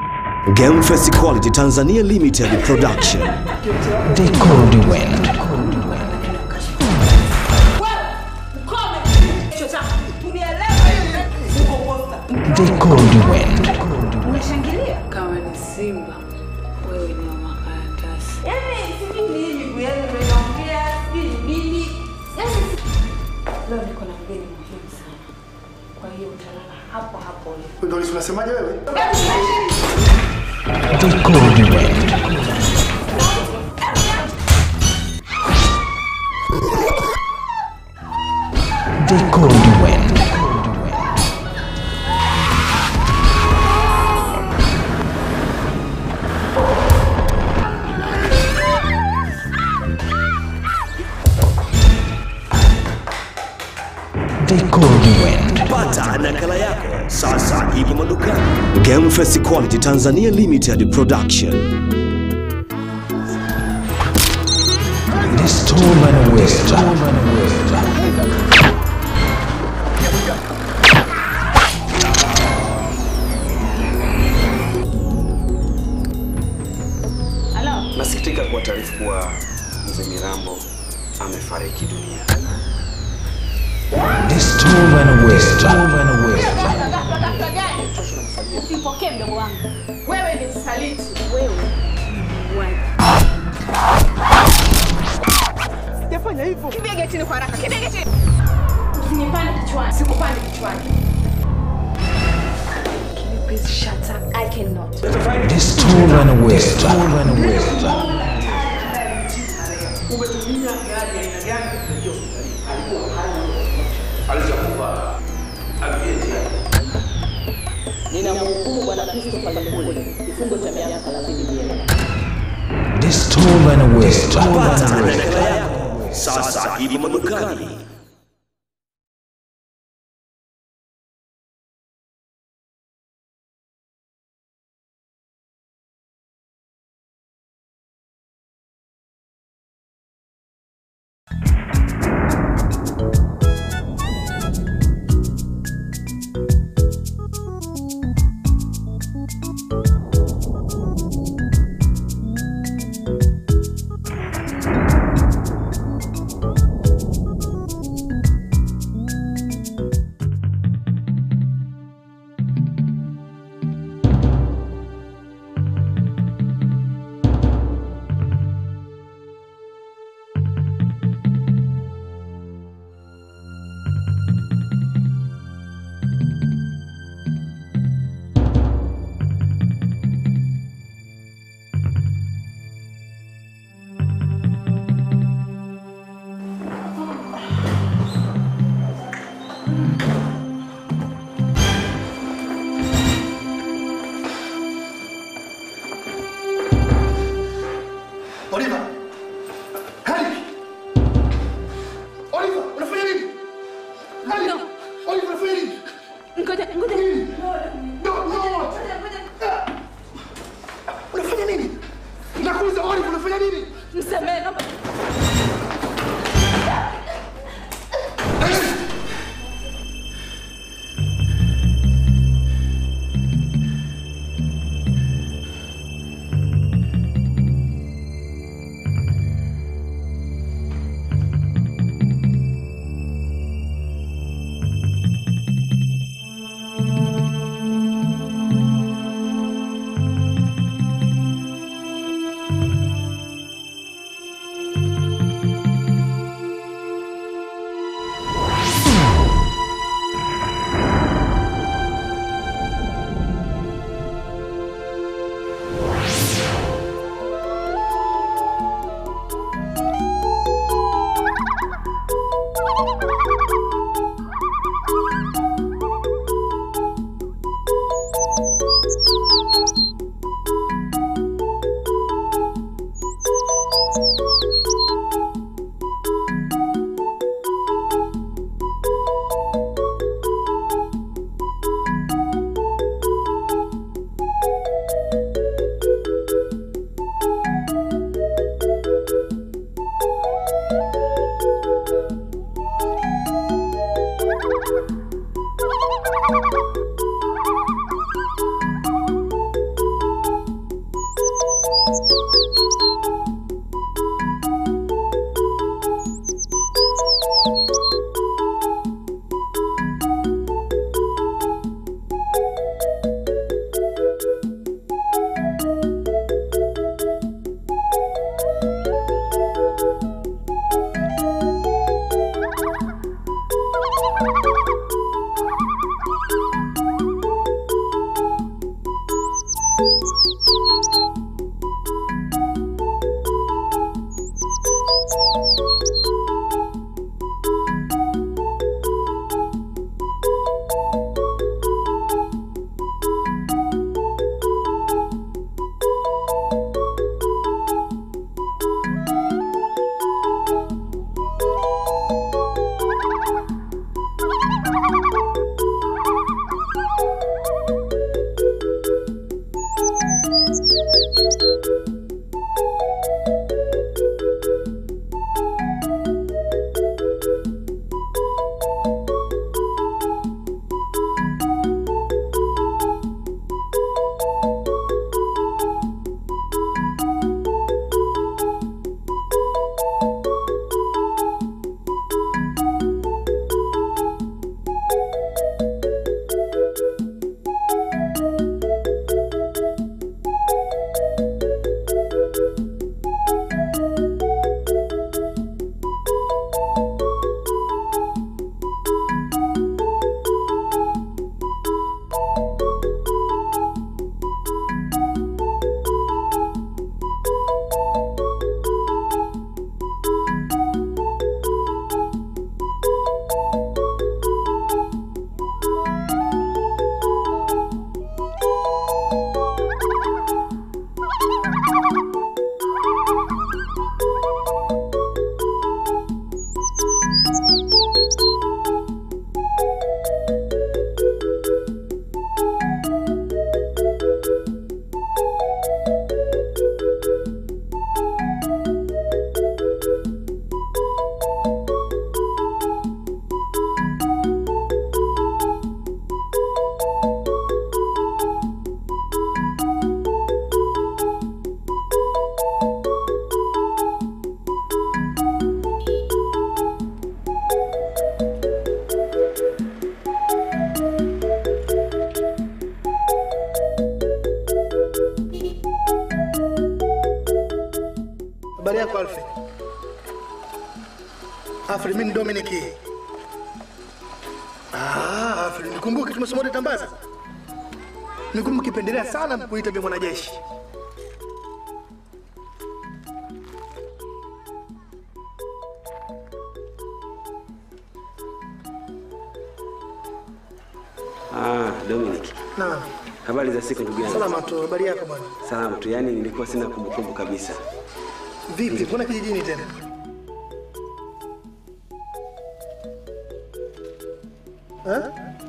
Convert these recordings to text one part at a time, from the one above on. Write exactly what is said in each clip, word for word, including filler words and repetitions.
Game Face Quality Tanzania Limited Production. The Cold Wind. The Cold Wind. Unashangilia kama ni Simba, wewe ni wa makaratasi. Yaani sisi ni hivi yaani tunaongea nini? Yaani leo niko na mgeni muhimu sana. Kwa hiyo utalala hapo hapo. Ndio unasemaje wewe? The Cold Wind. The Cold Wind. The Cold Wind. Pata nakala yako sasa ipo madukani. Game Face Quality Tanzania Limited Production. The Stolen Wisdom. Hello. Nasikitika kwa taarifa kuwa Mzee Mirambo amefariki dunia. The Stolen Wisdom. Usipokee mdogo wangu. Wewe ni msaliti. Wewe ni mwaji. Sitafanya hivyo. Kimbia getini kwa haraka. Kimbia getini. Usinipande kichwani. Sikupande kichwani. Can you please shut up? I cannot. The Stolen Wisdom. Umetumia gari aina gani kufikia hospitali? Alikuwa hai. Alichokufa. Aliyeje. Ninamhukumu Bwana Kristo Palekule kifungo cha miaka thelathini jela. The Stolen Wisdom. Pata nakala yako sasa ipo madukani. Oliver. Harry. Oliver, unafanya nini? Harry. No. Oliver, unafanya nini? Ngoja, ngoja. No, no. Unafanya nini? Nakuuliza Oliver, unafanya nini? Msamehe naomba. yako Alfred. Alfred, mimi Dominic. Ah, Alfred, nikumbuke tumesoma wote Tambaza. Nikumbuke kipendelea sana kuita bi mwanajeshi. Ah, Dominic. Naam. Habari za siku ndugu yangu. Salama tu, habari yako bwana? Salama tu, yani nilikuwa sina kumbukumbu kabisa. Vipi, mbona kijijini tena? Eh?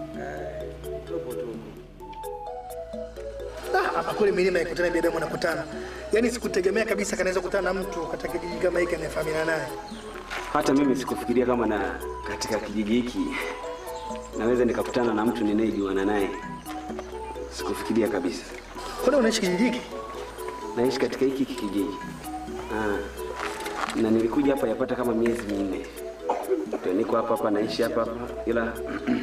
Ah, hapa kule milima ikutana binadamu anakutana. Yaani sikutegemea kabisa kanaweza kukutana na mtu katika kijiji kama hiki anayefahamiana naye. Hata mimi sikufikiria kama na katika kijiji hiki naweza nikakutana na mtu ninayejuana naye. Sikufikiria kabisa. Kwani unaishi kijiji hiki? Naishi katika hiki kijiji. Ah. Na nilikuja hapa yapata kama miezi minne. Ndio niko hapa hapa naishi hapa hapa ila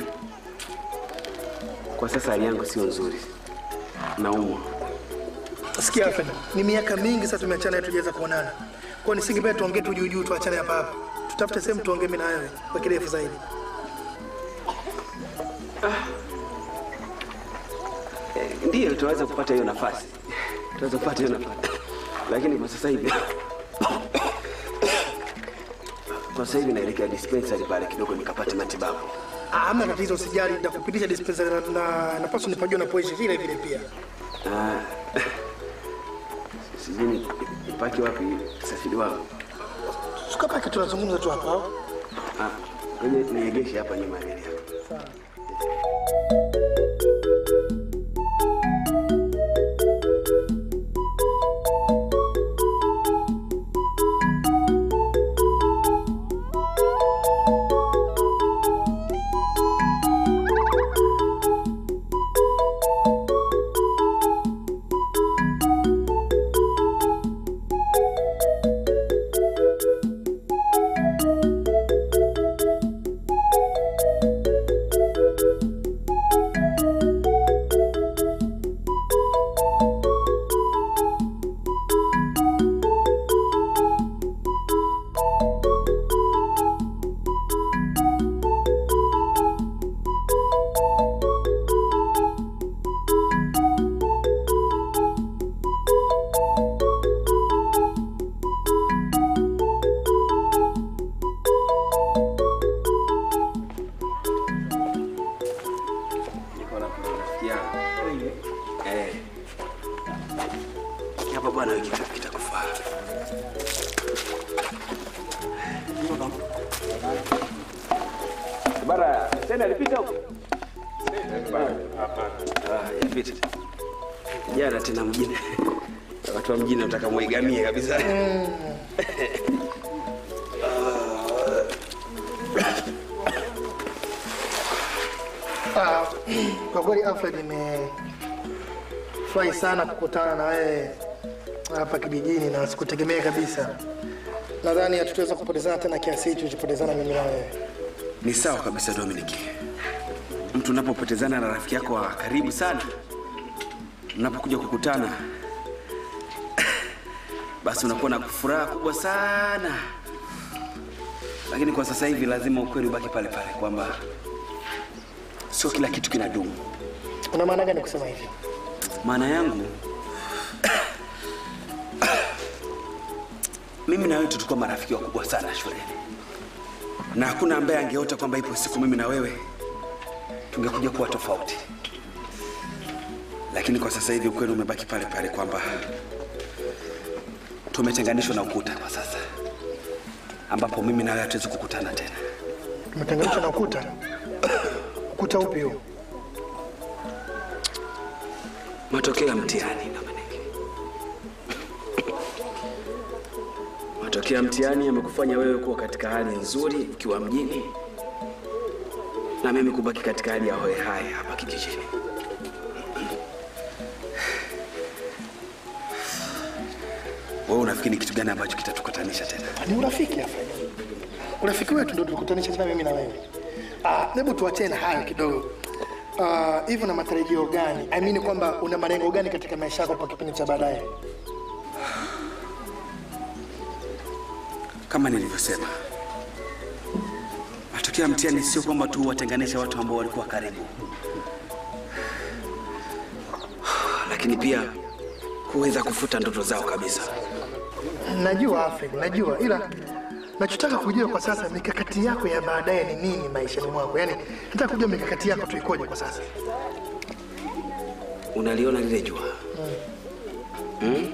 kwa sasa hali yangu sio nzuri. Naumwa. Sikia Alfred, ni miaka mingi sasa tumeachana na tujaweza kuonana. Kwa nisingependa tuongee tu juu juu tuachane hapa hapa. Tutafute sehemu tuongee mimi na wewe kwa kirefu zaidi. Ah. Eh, ndio tunaweza kupata hiyo nafasi. Tunaweza kupata hiyo nafasi. Lakini kwa sasa hivi kwa sasa hivi naelekea dispensary pale kidogo nikapate matibabu. Ah, hamna tatizo, usijali, nitakupitisha dispensary na na napaswa nipajue unapoishi vile vile pia. Ah. Sijui nipaki wapi safari wangu. Tukapaki tunazungumza tu hapa. Ah, wewe niegeshe hapa nyuma ya gari. Sawa. Bara, tena alipita huko. Ah, yapita. Jana tena mjini. Watu wa mjini wanataka muigamie kabisa. Ah, kwa kweli Alfred, nimefurahi sana kukutana na wewe hapa kijijini na sikutegemea kabisa. Nadhani hatutaweza kupotezana tena kiasi hicho tulichopotezana mimi na wewe. Ni sawa kabisa Dominic. Mtu unapopotezana na rafiki yako wa karibu sana, unapokuja kukutana, basi unakuwa na furaha kubwa sana. Lakini kwa sasa hivi lazima ukweli ubaki pale pale kwamba sio kila kitu kinadumu. Una maana gani kusema hivyo? Maana yangu mimi na wewe tulikuwa marafiki wakubwa sana shuleni. Na hakuna ambaye angeota kwamba ipo siku mimi na wewe tungekuja kuwa tofauti. Lakini kwa sasa hivi ukweli umebaki pale pale kwamba tumetenganishwa na ukuta kwa sasa, ambapo mimi na wewe hatuwezi kukutana tena. Tumetenganishwa na ukuta? Ukuta upi huo? Matokeo ya mtihani Dominic. Matokeo ya mtihani yamekufanya wewe kuwa katika hali nzuri ukiwa mjini, na mimi kubaki katika hali ya hoe hai hapa kijijini. Wewe unafikiri kitu gani ambacho kitatukutanisha tena? Ni urafiki hapa. Urafiki wetu ndio tukutanisha tena mimi na wewe. Ah, hebu tuachane na hayo kidogo. Ah, hivyo na matarajio gani? I mean kwamba una malengo gani katika maisha yako kwa kipindi cha baadaye? Kama nilivyosema, matokeo ya mtihani sio kwamba tu watenganisha watu ambao walikuwa karibu, lakini pia kuweza kufuta ndoto zao kabisa. Najua Afrika, najua, ila nachotaka kujua kwa sasa mikakati yako ya baadaye ni nini maishani mwako? Yaani nataka kujua mikakati yako tu ikoje kwa sasa. Unaliona lile jua? Hmm. Hmm?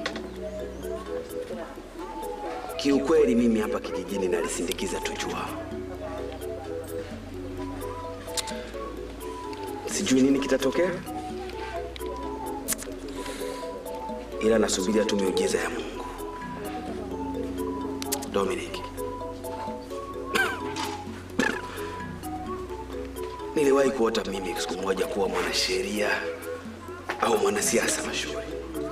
Kiukweli mimi hapa kijijini nalisindikiza tu jua. Sijui nini kitatokea, ila nasubiria tu miujiza ya Mungu. Dominic, niliwahi kuota mimi siku moja kuwa mwanasheria au mwanasiasa mashuhuri,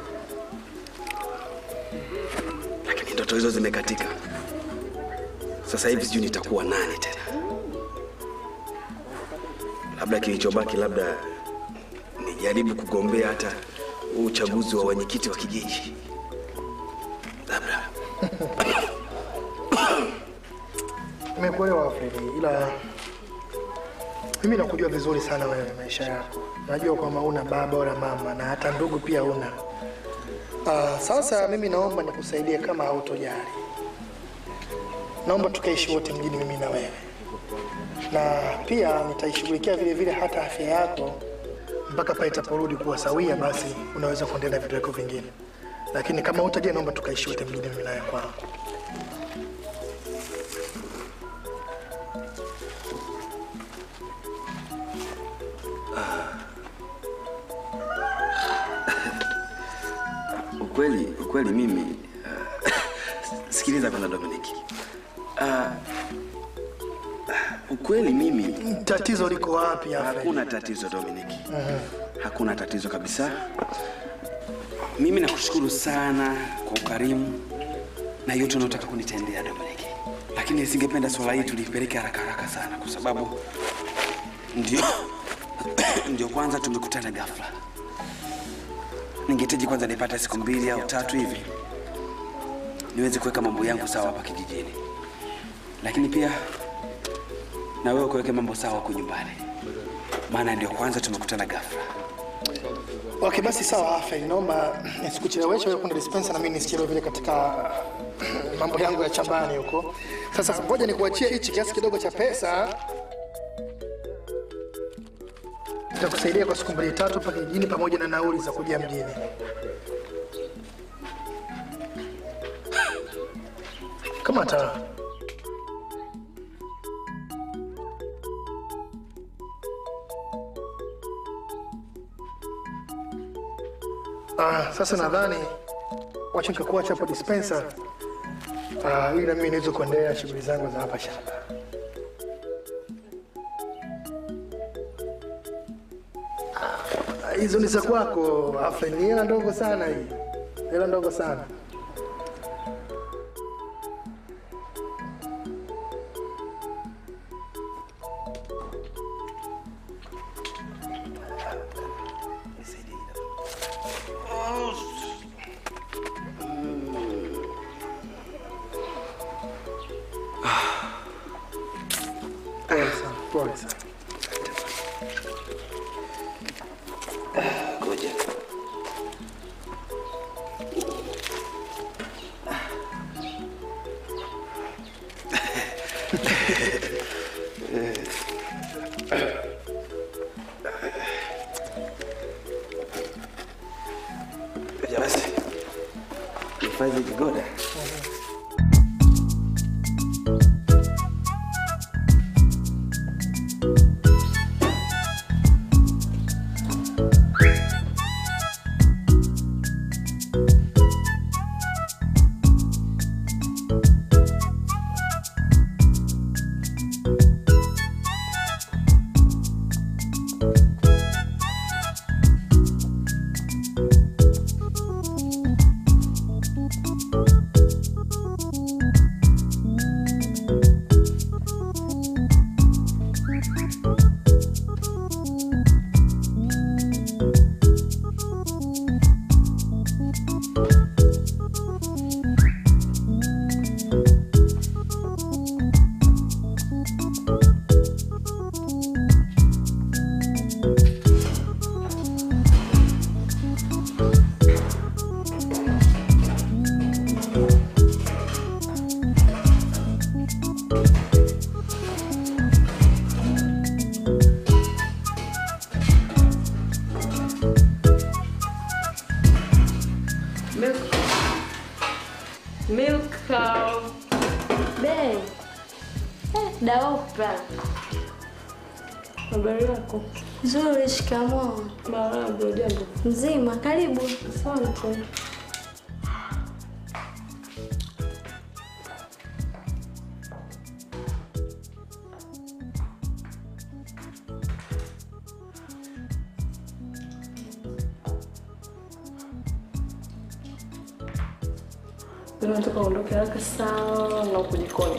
lakini ndoto hizo zimekatika. Sasa hivi sijui nitakuwa nani tena. Labda kilichobaki labda nijaribu kugombea hata uchaguzi wa wenyekiti wa kijiji. Labda. Nimekuelewa Afrika, ila mimi nakujua vizuri sana wewe maisha yako. Najua kwamba una baba wala mama na hata ndugu pia una. Uh, sasa mimi naomba nikusaidie kama hautojali. Naomba tukaishi wote mjini mimi na wewe. Na pia nitaishughulikia vile vile hata afya yako mpaka pale itaporudi kuwa sawia, basi unaweza kuendelea vitu vyako vingine. Lakini kama hutajali, naomba tukaishi wote mjini mimi na wewe kwangu. Ukweli, ukweli mimi uh, sikiliza kwanza Dominic. Uh, ukweli mimi tatizo liko wapi hapa? Hakuna tatizo Dominic. Uh-huh. Hakuna tatizo kabisa. Mimi nakushukuru sana kwa ukarimu na yote unataka kunitendea Dominic. Lakini nisingependa swala hili tulipeleke haraka haraka sana kwa sababu ndio ndio kwanza tumekutana ghafla. Ningehitaji kwanza nipate siku mbili au tatu hivi niweze kuweka mambo yangu sawa hapa kijijini. Lakini pia na wewe kuweka mambo sawa huko nyumbani. Maana ndio kwanza tumekutana ghafla. Okay, basi sawa Afa, naomba nisikucheleweshe wewe kwenda dispenser na mimi nisichelewe vile katika mambo yangu ya chambani huko. Sasa ngoja nikuachie hichi kiasi kidogo cha pesa. Nitakusaidia kwa siku mbili tatu pale kijijini pamoja na nauli za kuja mjini. Kama hata Ah, sasa nadhani wacha nikakuacha hapo dispenser. Ah, ili na mimi niweze kuendelea shughuli zangu za hapa shamba. Ah, hizo ni za kwako, Afa, ni hela ndogo sana hii. Hela ndogo sana. Milk cow. Be. Eh, da Oprah. Habari yako? Nzuri, shikamoo. Marahaba, jambo. Mzima, karibu. Asante. Tunataka ondoke haraka sana huko jikoni.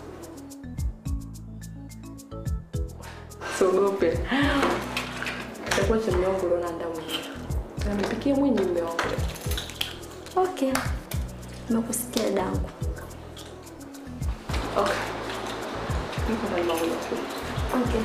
Sogope. Itakuwa cha mume wangu Lona ndamu. Nipikie mwenye mume wangu. Okay. Nakusikia dangu. Okay. Niko na mambo yangu. Okay.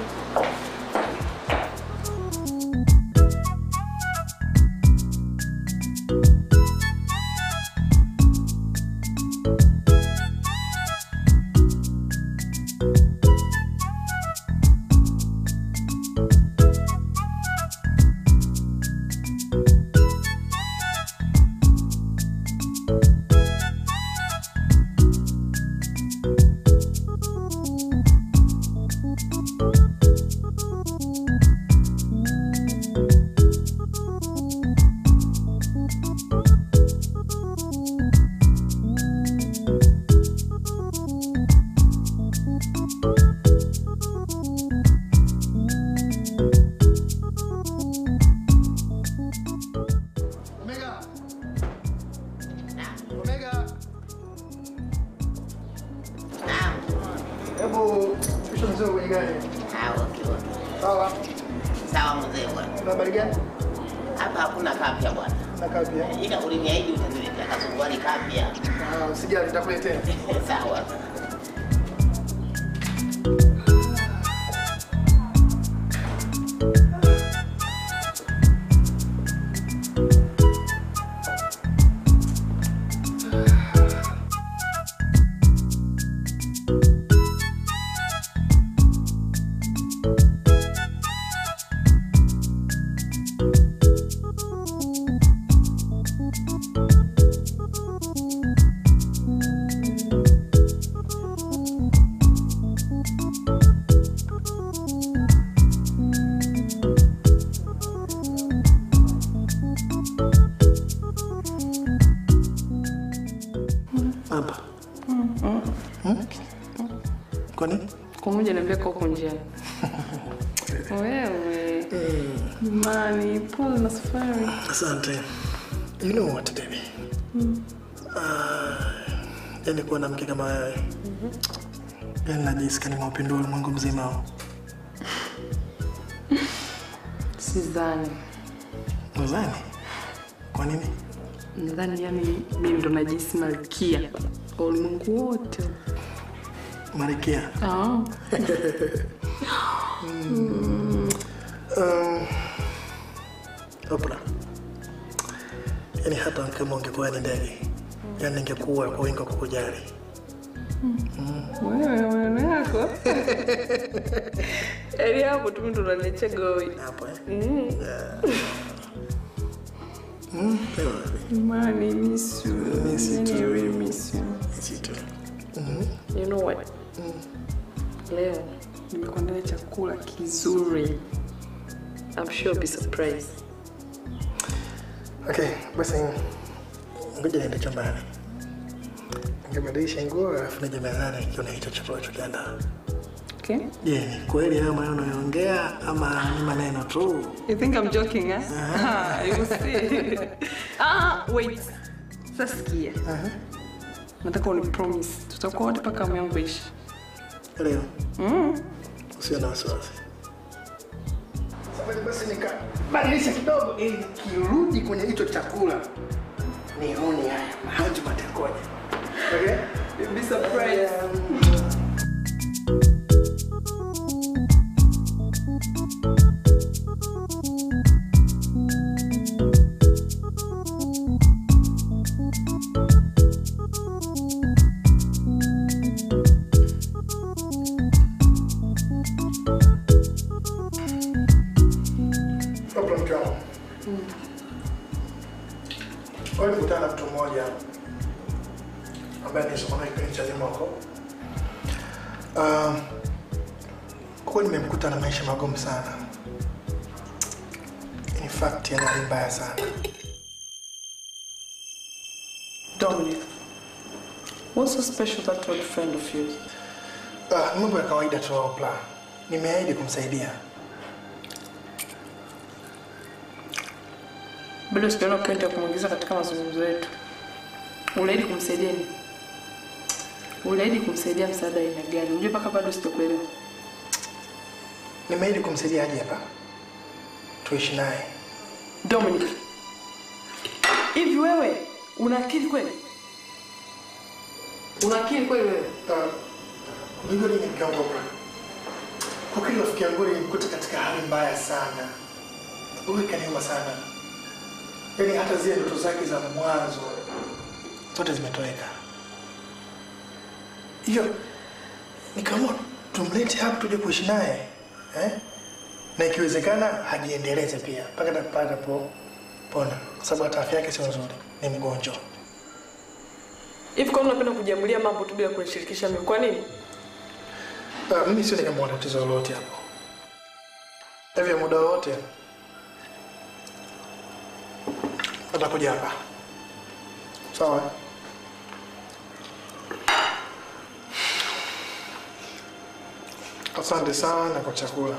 Hapa hakuna kapya bwana. Na kapya. Ila uliniahidi utaniletea kasungwani kapya. Ah, usijali nitakuletea. Sawa. Kumoja na mbeko huko njiani. Wewe. Mani, pole na safari. Asante. You know what, baby? Mm. Ah, yani kuwa na mke kama wewe. Mhm. Yani najisikia ni mapendo wa Mungu mzima. Sidhani. Sidhani? Kwa nini? Nadhani yani mimi ndo najisi malkia. Ulimwengu wote. Malkia. Ah. mm. um, Oprah. Yani hata kama ungekuwa ni ndege, yani ningekuwa kwa wingi kwa kukujali. Wewe maneno yako. Eli hapo tu ndo unanicheka goi. Hapo eh. Mm. Mm. Mani, miss you. Miss you too. I really miss you. Miss you too. Mm-hmm. You know what? Mm. Leo nimekuandalia chakula kizuri. I'm sure you'll be surprised. Okay, basi ngoja niende chumbani. Ningebadilisha nguo alafu nije mezani kiona hicho chakula chokiandaa. Okay. Yeah, kweli haya maneno unayoongea ama ni maneno tu? You think I'm joking, eh? Ah, you see. Ah, wait. Sasikia. Uh-huh. Nataka uni promise tutakuwa wote paka mwangu ishi. Leo. Mm. Usiwe na wasiwasi. Sasa basi nika badilisha kidogo ili kirudi kwenye hicho chakula. Nione haya maji matakoje. Okay? You'll be surprised. Um, ambaye nisomana kipindi cha nyuma huko. Um, kwa nimemkuta na maisha magumu sana. In fact, yana hali mbaya sana. Dominic, what's so special that old friend of yours? Ah, uh, mambo ya kawaida tu Oprah. Nimeahidi kumsaidia. Bado sijaona point ya kumuingiza katika mazungumzo yetu. Uliahidi kumsaidia nini? Uliahidi kumsaidia msaada aina gani? Unajua mpaka bado sijakuelewa. Nimeahidi kumsaidia aje hapa. Tuishi naye. Dominic. Hivi wewe una akili kweli? Una akili kweli wewe? Uh, Mimi ni mkiango Oprah. Kwa kweli rafiki yangu nilimkuta katika hali mbaya sana. Huyu kaniuma sana. Yaani hata zile ndoto zake za mwanzo zote zimetoweka. Hiyo nikaamua tumlete hapa tuje kuishi naye. Eh? Na ikiwezekana hajiendeleze pia mpaka atapata po pona. Kwa sababu hata afya yake sio nzuri, ni mgonjwa. Hivi kwa nini unapenda kujiamulia mambo tu bila kunishirikisha mimi? Kwa nini? Ah, mimi sio kama tatizo lolote hapo. Hivi muda wote atakuja hapa. Sawa? Asante sana kwa chakula.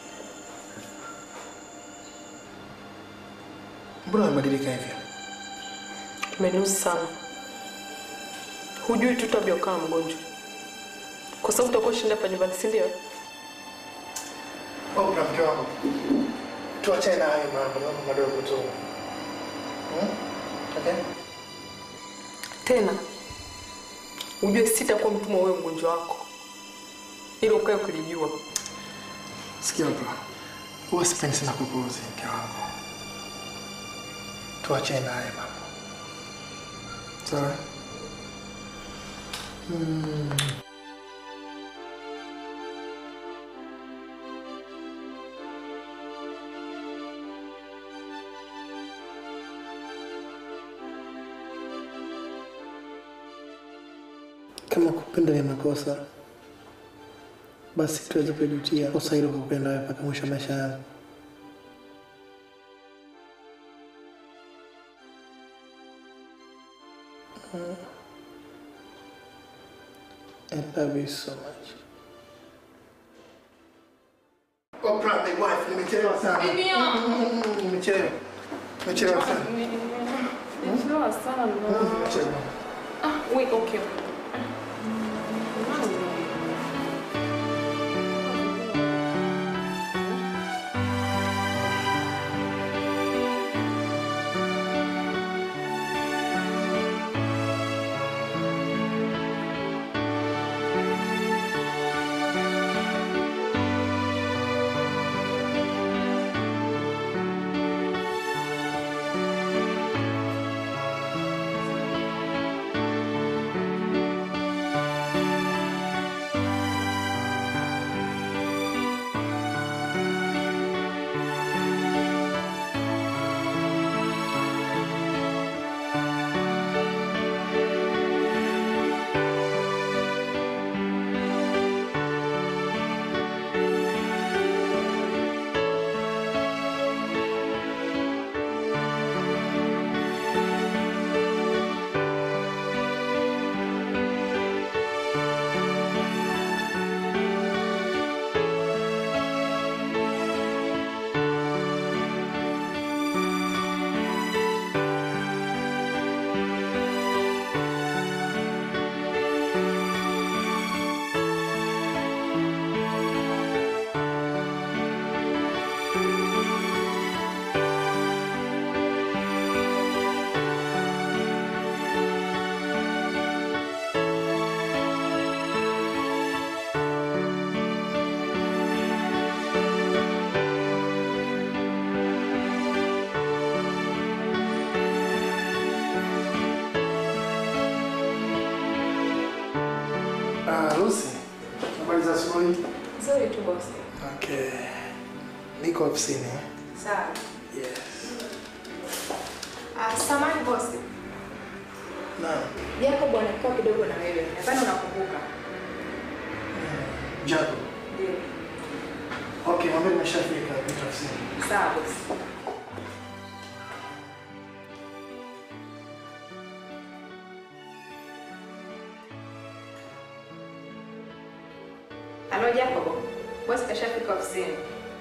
Mbona umebadilika hivyo? Umeniuzi sana. Hujui tu tabia kama mgonjwa. Kwa sababu utakuwa shinda hapa nyumbani, si ndio? Oh, mke wangu. Tuachane na hayo mambo, mambo madogo tu. Hmm? Okay? Tena. Ujue sitakuwa mtumwa wewe mgonjwa wako. Ili ukae ukilijua. Sikia Oprah. Huwa sipendi sana kukuuzi mke wangu. Tuachane na hayo mambo. Sawa? Hmm. Kama kupenda ni makosa, basi tuweze kujutia kosa hilo kwa kupenda wewe mpaka mwisho wa maisha yangu. Mm. I love you so much. Oprah, my wife, nimechelewa sana. Bibi yangu. Nimechelewa. Nimechelewa sana. Nimechelewa sana. Nimechelewa. Ah, wait, okay. Sorry tu boss. Okay. Niko ofisini. Sawa. Yes. Ah, samahani boss. Naam. Jacob anakaa kidogo na wewe. Nadhani unakumbuka. Jacob. Ndio. Okay, mambo nimeshafika tutafsiri. Sawa boss. Halo Jacob. Boss kashafika ofisini.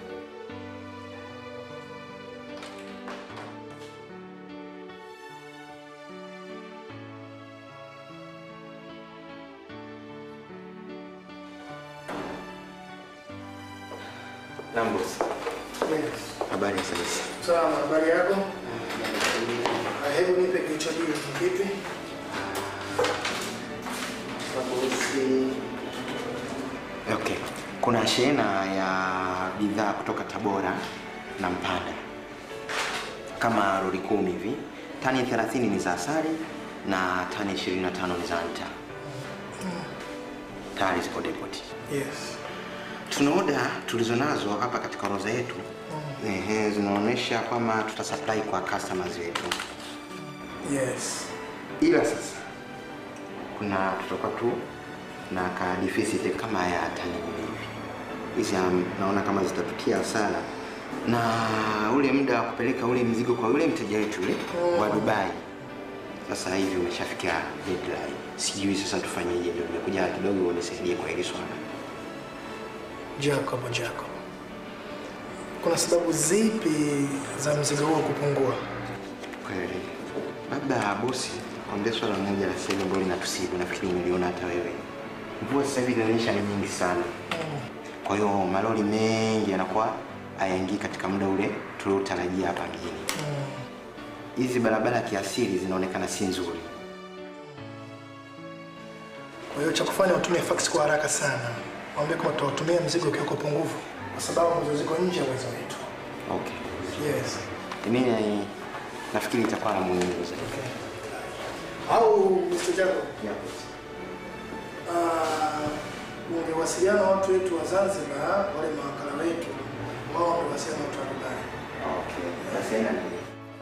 Nambos. Yes. Habari ya sasa. Sawa, habari yako? Hebu nipe kilichojiri kipi? Sababu okay. Kuna shehena ya bidhaa kutoka Tabora na Mpanda. Kama lori kumi hivi. Tani thelathini ni za asali na tani ishirini na tano ni za nta. Tayari ziko depot. Yes. Tuna order tulizonazo hapa katika orodha yetu. Mm. Ehe, zinaonyesha kwamba tutasupply kwa customers wetu. Yes. Ila sasa kuna tutakuwa tu na ka deficit kama ya tani hivi. Hizi naona kama zitatutia sana. Na ule muda wa kupeleka ule mzigo kwa ule mteja wetu ule mm. wa Dubai. Sasa hivi umeshafikia deadline. Sijui sasa tufanyeje, ndio nimekuja kidogo unisaidie kwa hili swala. Jacob, Jacob. Kuna sababu zipi za mzigo huo kupungua? Kweli. Labda bosi, kwambia swala moja la sasa ambalo linatusibu, nafikiri umeliona hata wewe. Mvua sasa hivi inaonyesha ni nyingi sana. Mm. Kwa hiyo malori mengi yanakuwa hayaingii katika muda ule tuliotarajia hapa mjini. Hizi mm. barabara kiasili zinaonekana si nzuri. Kwa hiyo cha kufanya utumie fax kwa haraka sana. Mwambie kama tutatumia mzigo kioko pungufu kwa sababu mzigo ziko nje ya uwezo wetu. Okay. Yes. Mimi nafikiri itakuwa na muhimu zaidi. Okay. Au mister Jacob? Yeah. Ah, ungewasiliana watu wetu wa Zanzibar, wale mawakala wetu, wao ndio wasema watu wa Dubai. Okay. Nasema nini?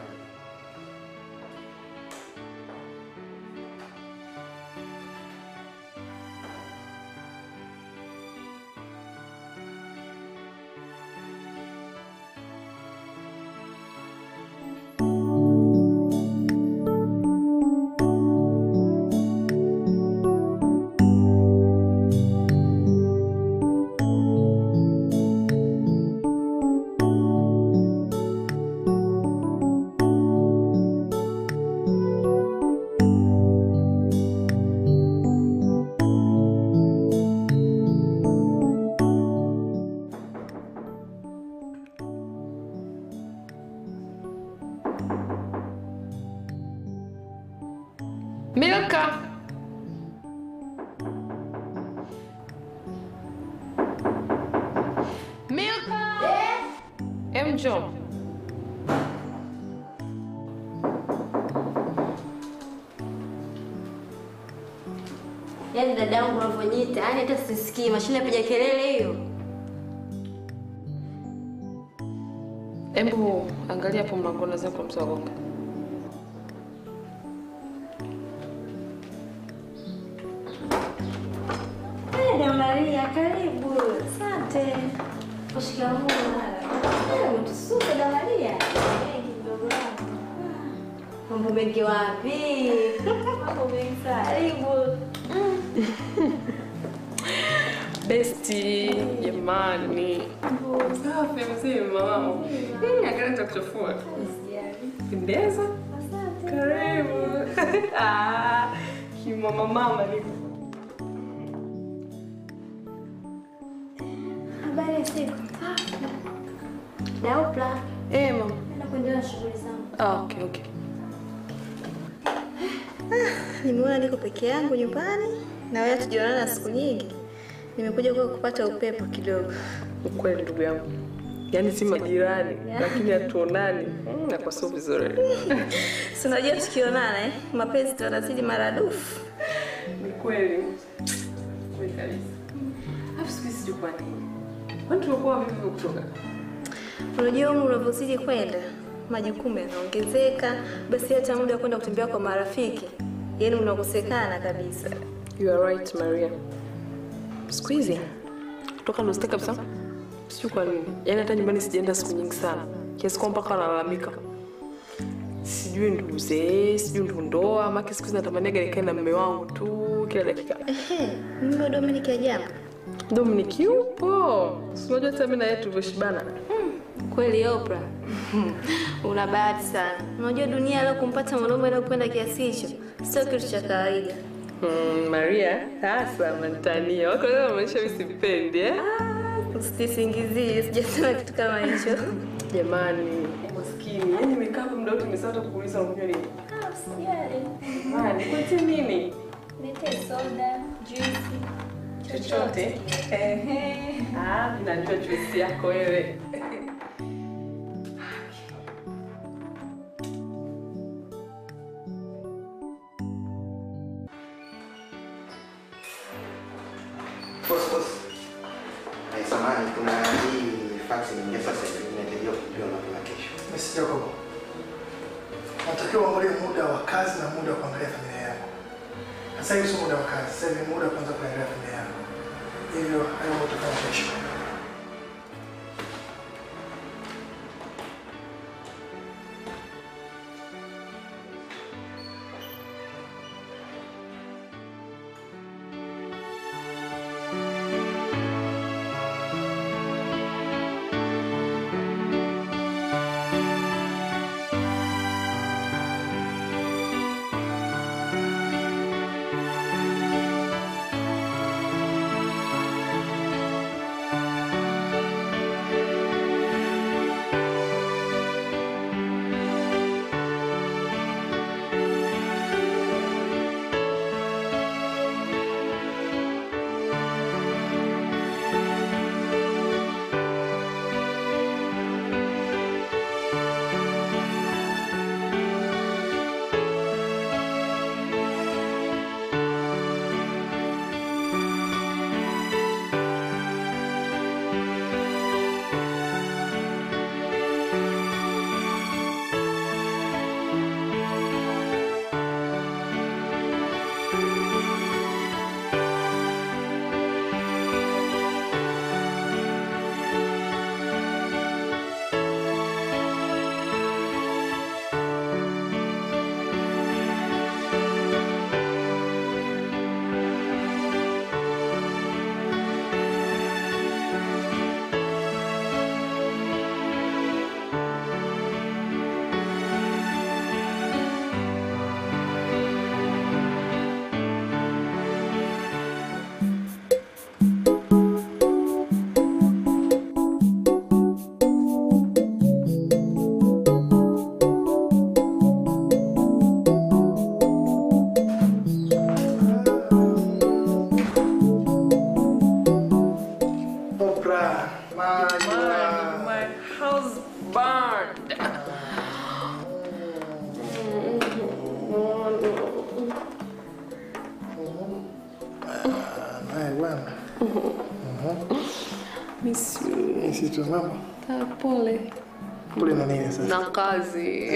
Milka. Milka. Eh? Mjo. Yaani dadangu unavyoniita, yaani hata sisikii, mashine piga kelele hiyo. Embu angalia hapo mlangoni zako msagonga. Maria, karibu. Asante. Shikamoo. Wewe mtusuke da Maria. Mengi mdogo wangu. Mambo mengi wapi? Mambo mengi sana. Karibu. Besti, jamani. Safi mzima. Mimi angalia nitakuchafua. Pendeza. Asante. Karibu. Ah, kimama mama ni habari siku. Na Oprah. Eh, mama. Naenda kuendelea na shughuli zangu. Ah, okay, okay. Nimeona niko peke yangu nyumbani na wewe tujaonana siku nyingi. Nimekuja kwa kupata upepo kidogo. Ukweli ndugu yangu. Yaani si majirani, lakini hatuonani. Mm, na kwa sababu vizuri. Si unajua tukionana eh, mapenzi tunazidi maradufu. Ni kweli. Kweli kabisa. Hapo siku hizi kwa nini? Kwani tulikuwa vipi kutoka? Unajua umri unavyozidi kwenda, majukumu yanaongezeka, basi hata muda wa kwenda kutembea kwa marafiki Yaani unakosekana kabisa. You are right, Maria. Squeezy. Toka ndo steka kabisa. Sio kwa nini. Yaani hata nyumbani sijaenda siku nyingi sana. Kiasi kwamba mpaka nalalamika. Sijui ndo zee, sijui ndo ndoa, ama siku hizi natamania nikae na mume wangu tu kila dakika. Ehe, mume Dominic ajabu. Dominic yupo. Unajua hata mimi na yeye tulivyoshibana. Hmm, kweli Oprah. Una bahati sana. Unajua dunia leo kumpata mwanaume anayependa kiasi hicho sio kitu cha kawaida. Hmm, Maria, sasa mnatania. Wako leo maisha mimi sipendi, eh? Ah, usisingizie, sijasema kitu kama hicho. Jamani, maskini. Yaani nimekaa kwa muda wote nimesahau kukuuliza unajua nini? Ah, usijali. Jamani, kwani nini? Nite soda, juice, chochote. Ehe. Ah, ninajua juice yako wewe. Boss, boss. Eh, samahani, kuna hii fax nyingine sasa inaendelea kupiwa na kuna kesho. Mister Jacob. Natakiwa uangalie muda wa kazi na muda wa kuangalia familia yako. Sasa hivi sio muda wa kazi, sasa hivi muda wa kwanza kuangalia familia yako. Hivyo hayo utafanya kesho. Miss you. Miss you too, mama. Pole. Pole na nini sasa? Na kazi.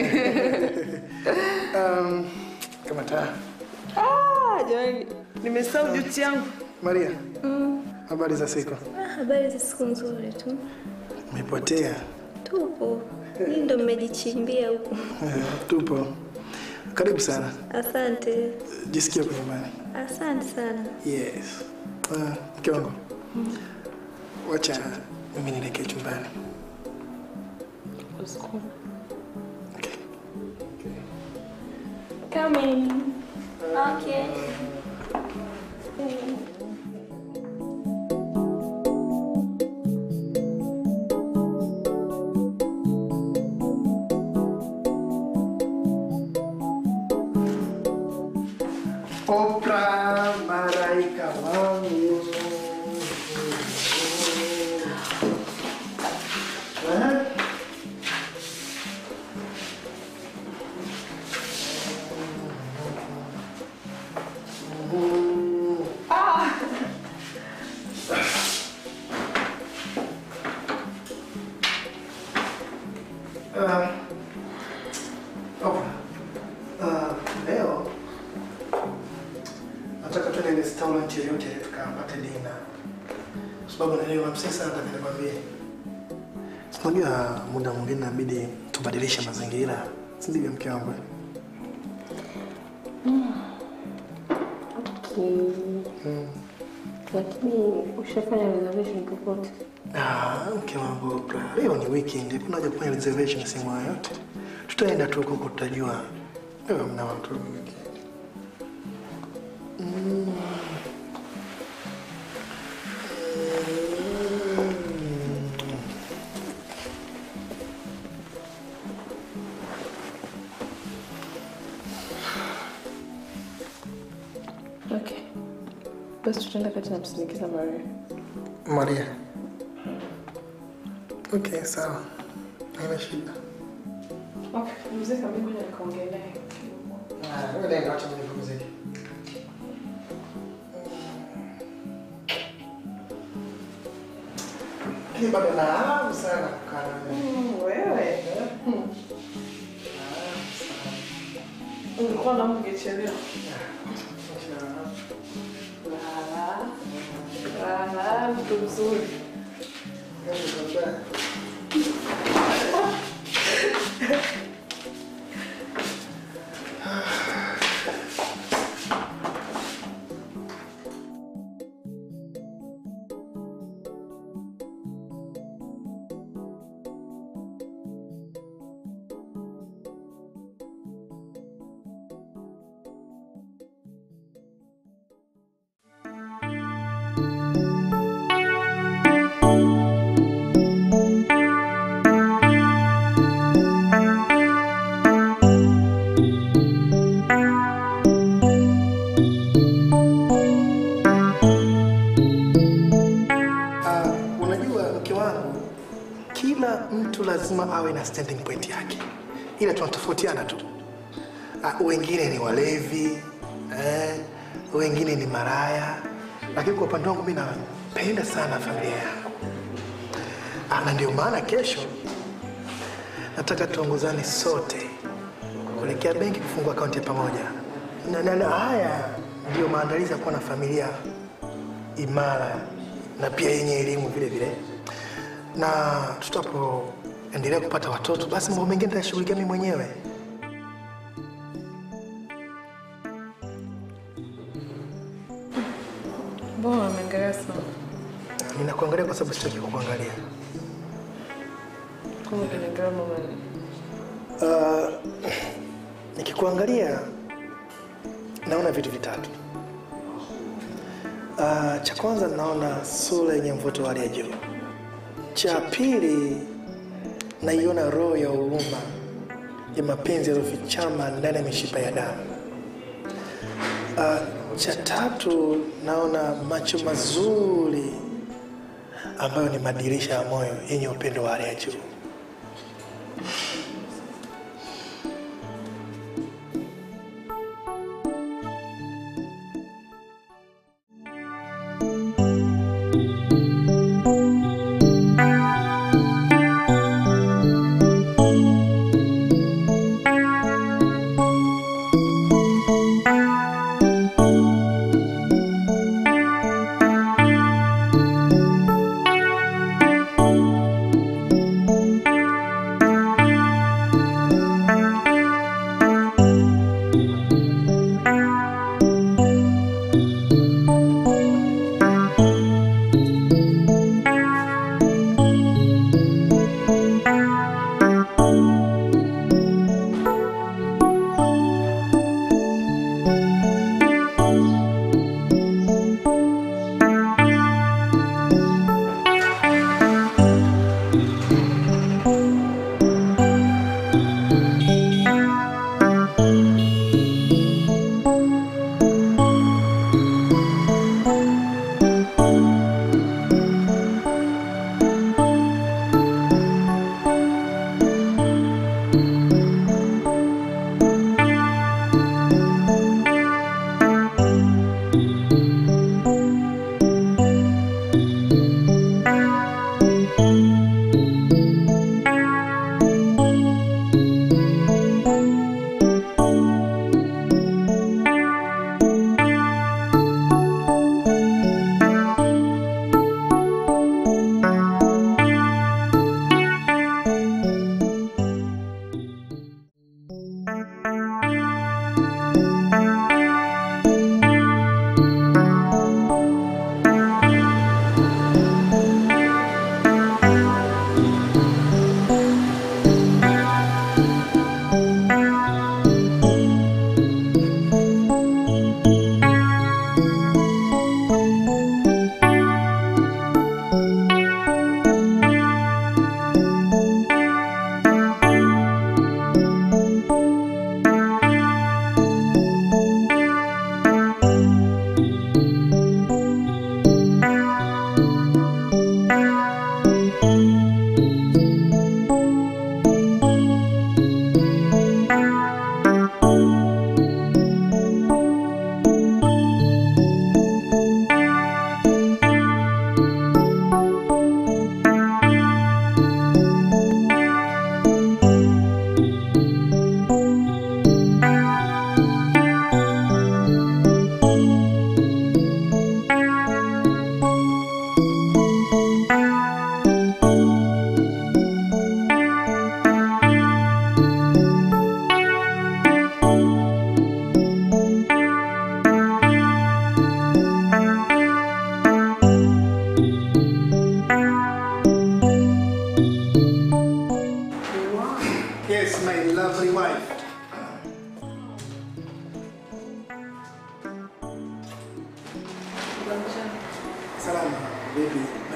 um, kama taa. Ah, jamani, nimesahau duty yangu. Maria. Mm. Habari za siku? Ah, habari za siku nzuri tu. Umepotea? Tupo. Mimi ndo mmejichimbia huko. Tupo. Karibu sana. Asante. Jisikia kwa nyumbani. Asante sana. Yes. Ah, mke wangu. Mm. Wacha mimi nielekee chumbani. Okay. Come in. Okay. Mm. Oprah, malaika wangu. restaurant yoyote tukapate dinner. Sababu na leo msisa sana nataka nikwambie. Unajua muda mwingine inabidi tubadilishe mazingira. Si ndivyo mke wangu? Mm. Okay. Mm. Lakini ushafanya reservation popote? Ah, mke wangu Oprah. Leo ni weekend, kuna haja kufanya reservation sehemu yoyote. Tutaenda tu huko tutajua. Leo mna watu weekend. Mm. Okay. Basi tutaenda kati na msindikiza Maria. Maria. Okay, sawa. Haina shida. Okay, mzee kama mimi nikaongea naye. Ah, wewe ndio acha mimi kupumzika. Ni bado na hamu sana kukaa na wewe. Wewe. Ulikuwa na mngechelewa. Ah, mtu mzuri. lazima awe na standing point yake. Ila tunatofautiana tu. Uh, wengine ni walevi, eh, wengine ni maraya. Lakini kwa upande wangu mimi napenda sana familia yangu. Uh, na ndio maana kesho nataka tuongozane sote kuelekea benki kufungua akaunti ya pamoja. Na, na, na haya ndio maandalizi ya kuwa na familia imara na pia yenye elimu vile vile. Na tutapoendelea kupata watoto, basi mambo mengine nitashughulikia mimi mwenyewe. Mbona unaangalia sana? Ninakuangalia kwa sababu sitaki kukuangalia. Kama unaangalia mama. Uh, nikikuangalia naona vitu vitatu. Uh, cha kwanza naona sura yenye mvuto wa hali ya juu. Cha pili naiona roho ya huruma ya mapenzi yaliyofichama ndani ya mishipa ya damu. Uh, cha tatu naona macho mazuri ambayo ni madirisha ya moyo yenye upendo wa hali ya juu.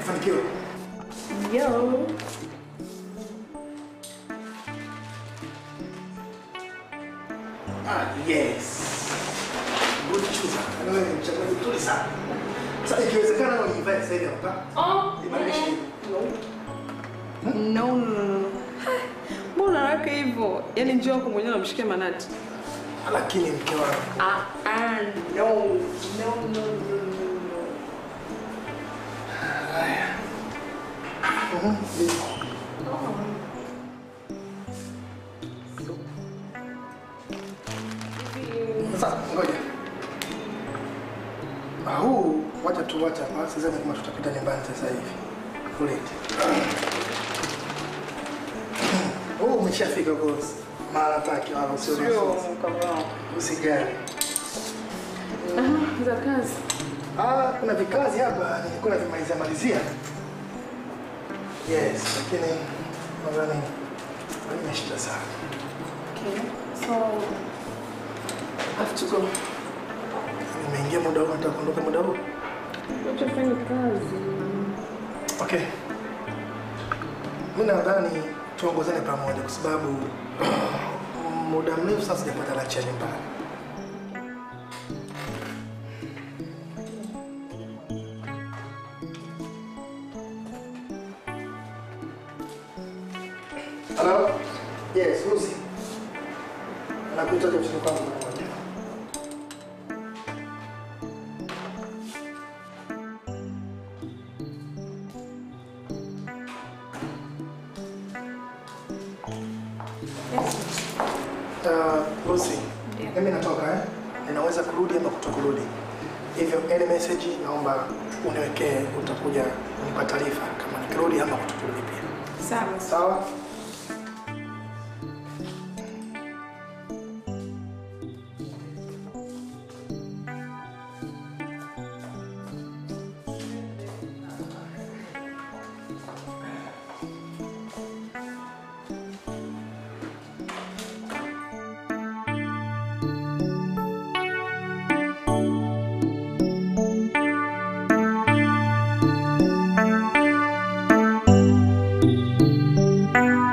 Fanikiwa. Yo. Ah, yes. Good choice. Wewe ni mchaguzi mzuri sana. Sasa ikiwezekana wewe nivae sasa hivi hapa. Oh, ibadilishe. No. No, no, no. Mbona haraka hivyo? Yaani njoo wako mwenyewe namshikia manati. Lakini mke wangu. Ah, ah, no. No, no, no, no. Haya. Mhm. Sasa ngoja. Ah, huu wacha tu wacha hapa. Sidhani kama tutapita nyumbani sasa hivi. Kulete. Oh, umeshafika boss. Mara taki wala usio. Usigari. Ah, za kazi. Ah, kuna vikazi hapa nilikuwa navimalizia malizia. Yes, lakini nadhani nimeshinda sana. Okay. So I have to go. Nimeingia muda huu, nataka kuondoka muda huu. Wacha fanye kazi. Okay. Mimi nadhani tuongozane pamoja kwa sababu muda mrefu sasa sijapata lunch ya nyumbani. Hello? Yes, Lucy. Nakuita kwa chini kwangu pamoja. Uh, Lucy, mimi natoka eh? Ninaweza kurudi ama kutokurudi. Hivyo any message naomba uniwekee, utakuja kunipa taarifa kama nikirudi ama kutokurudi pia. Sawa. Sawa? Thank you.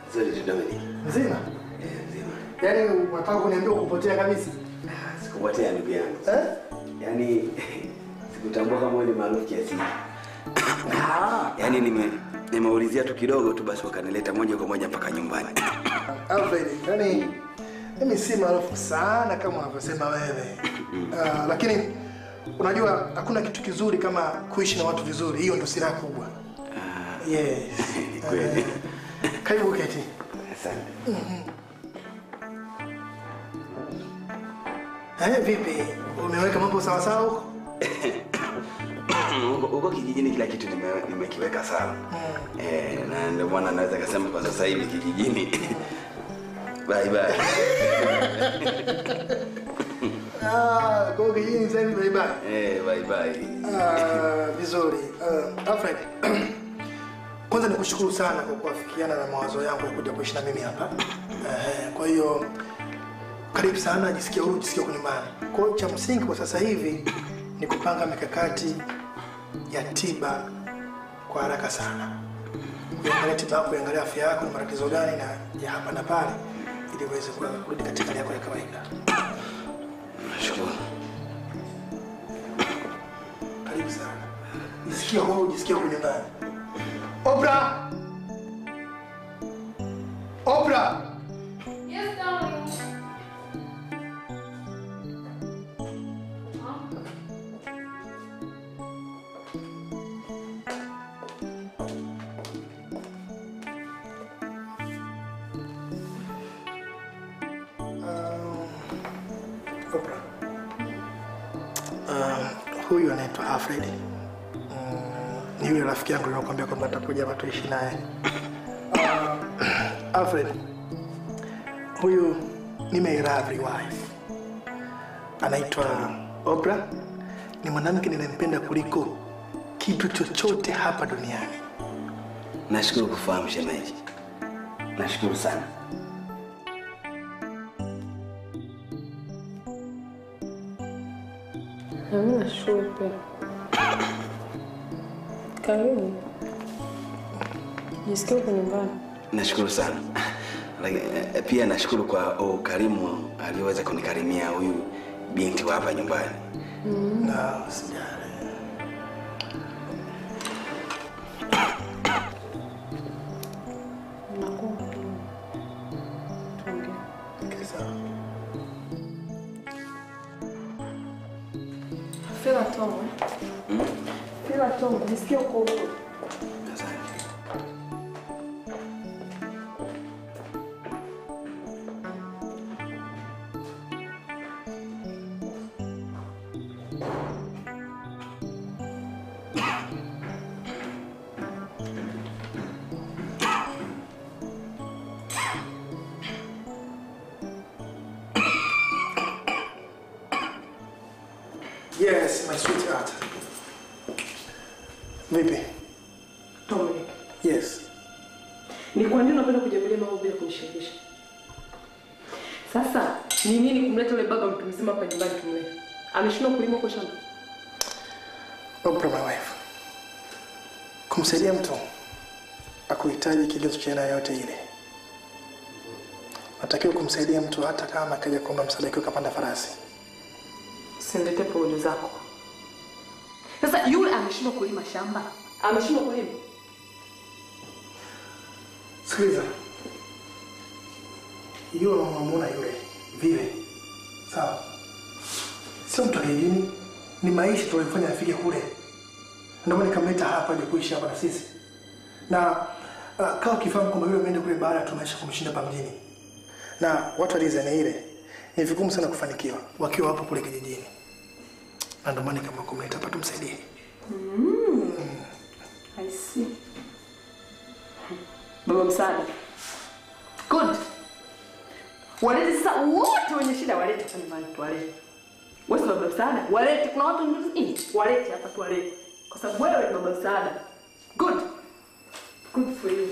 Sorry to Dominic. Mzima? Eh, mzima. Yaani unataka kuniambia kupotea kabisa? Sikupotea ndugu yangu. Eh? Yaani sikutambua kama wewe ni maarufu kiasi. Ah, yaani nime nimeulizia tu kidogo tu basi wakanileta moja kwa moja mpaka nyumbani. Alfred, yaani mimi si maarufu sana kama unavyosema wewe. Uh, lakini unajua hakuna kitu kizuri kama kuishi na watu vizuri. Hiyo ndio silaha kubwa. Ah, yes. Kweli. Karibu keti. Asante. Mhm. Eh, vipi? Umeweka mambo sawa sawa huko? Huko kijijini kila kitu nime nimekiweka sawa. Eh, na ndio maana naweza kusema kwa sasa hivi kijijini. Bye bye. Ah, kwa kijijini sasa hivi bye bye. Eh, bye bye. Ah, vizuri. Uh, Alfred. Kwanza nikushukuru sana kwa kuafikiana na mawazo yangu ya kuja kuishi na mimi hapa. Eh, kwa hiyo karibu sana, jisikia huru, jisikia kwa nyumbani. Kwa hiyo cha msingi kwa sasa hivi ni kupanga mikakati ya tiba kwa haraka sana. Kuangalia tiba yako, kuangalia afya yako, na matatizo gani na ya hapa na pale ili uweze kurudi katika hali yako ya kawaida. Nashukuru. Karibu sana. Jisikia huru, jisikia kwa nyumbani. Oprah! Oprah! Yes, darling. Oprah. Um, huyu anaitwa Alfred. Um, ni yule rafiki yangu niliyokuambia kwamba atakuja hapa tuishi naye. Uh, Alfred. Huyu ni my lovely wife. Anaitwa Oprah. Ni mwanamke ninayempenda kuliko kitu chochote hapa duniani. Nashukuru kufahamu shemeji. Nashukuru sana. Mimi nashukuru pia. Karibu. Jisikia uko nyumbani. Nashukuru sana. Lakini pia nashukuru kwa ukarimu aliweza kunikarimia huyu binti wa hapa nyumbani. Mm. Na usijali. Nakuwa. Tuongee. Okay, sawa. Feel at home. Hmm? Feel at home. Jisikia uko huko. Yes, my sweetheart. Vipi? Dominic. Yes. Ni kwa nini unapenda kujamilia mambo bila kunishirikisha? Sasa, ni nini kumleta yule baba mtu mzima hapa nyumbani tumlete? Ameshindwa kulima kwa shamba. Oprah, my wife. Kumsaidia mtu akuhitaji kigezo cha aina yoyote ile. Natakiwa kumsaidia mtu hata kama kaja kuomba msaada akiwa kapanda farasi. Usinilete porojo zako. Sasa yule ameshindwa kulima shamba. Ameshindwa kulima. Sikiliza. Yule unamuona yule vile. Sawa. Sio mtu kijijini, ni maisha tuliyofanya afike kule. Ndio maana nikamleta hapa ili kuishi hapa na sisi. Na uh, kama kifahamu kwamba yule ameenda kule baada ya maisha kumshinda hapa mjini. Na watu wa design ile ni vigumu sana kufanikiwa wakiwa hapo kule kijijini. Na ndio maana kama kumleta hapa tumsaidie. Mm. Mm. I see. Baba msaada. Good. Walete sasa wote wenye shida walete hapa nyumbani tuwalete. Wewe baba msaada, walete kuna watu nini? Walete hapa tuwalete. Kwa sababu wewe ni baba msaada. Good. Good for you.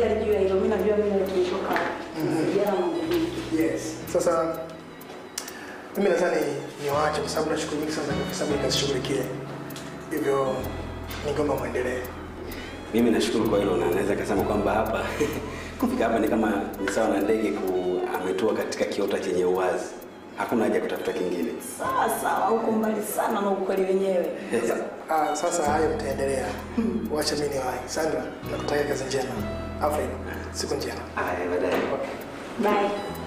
usijali juu ya hilo. Mimi najua mimi ndio tumetoka. Sijana mambo mengi. Yes. Sasa mimi nadhani niwaache kwa sababu nashukuru mingi sana kwa sababu nikashughulikie. Hivyo ningeomba muendelee. Mimi nashukuru kwa hilo na naweza kusema kwamba hapa kufika hapa ni kama ni sawa na ndege ku ametua katika kiota chenye uwazi. Hakuna haja kutafuta kingine. Sawa sawa, huko mbali sana na ukweli wenyewe. Ah, sasa hayo mtaendelea. Wacha mimi niwahi. Sandra, nakutakia kazi njema. Afrika, siku njema. Haya, baadaye. Bye.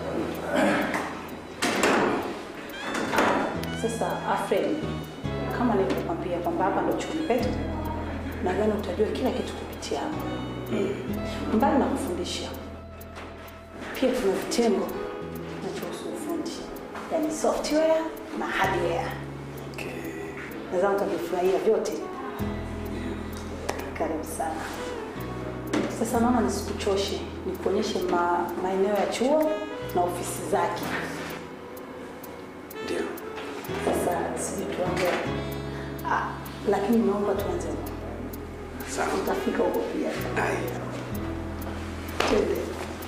Sasa Afred, kama nilivyokuambia kwamba hapa ndio chuoni petu, nadhani utajua kila kitu kupitia hapa. Mm. Mbali na kufundisha, pia tuna vitengo vinachohusu ufundi, yani software na hardware. Okay. Nadhani utavifurahia vyote. Karibu sana. Sasa naona nisikuchoshe, nikuonyeshe ma, maeneo ya chuo na ofisi zake. Ndio. Sasa sisi tuanze. Ah, lakini naomba tuanze huko. Sawa. Utafika huko pia. Hai. Twende.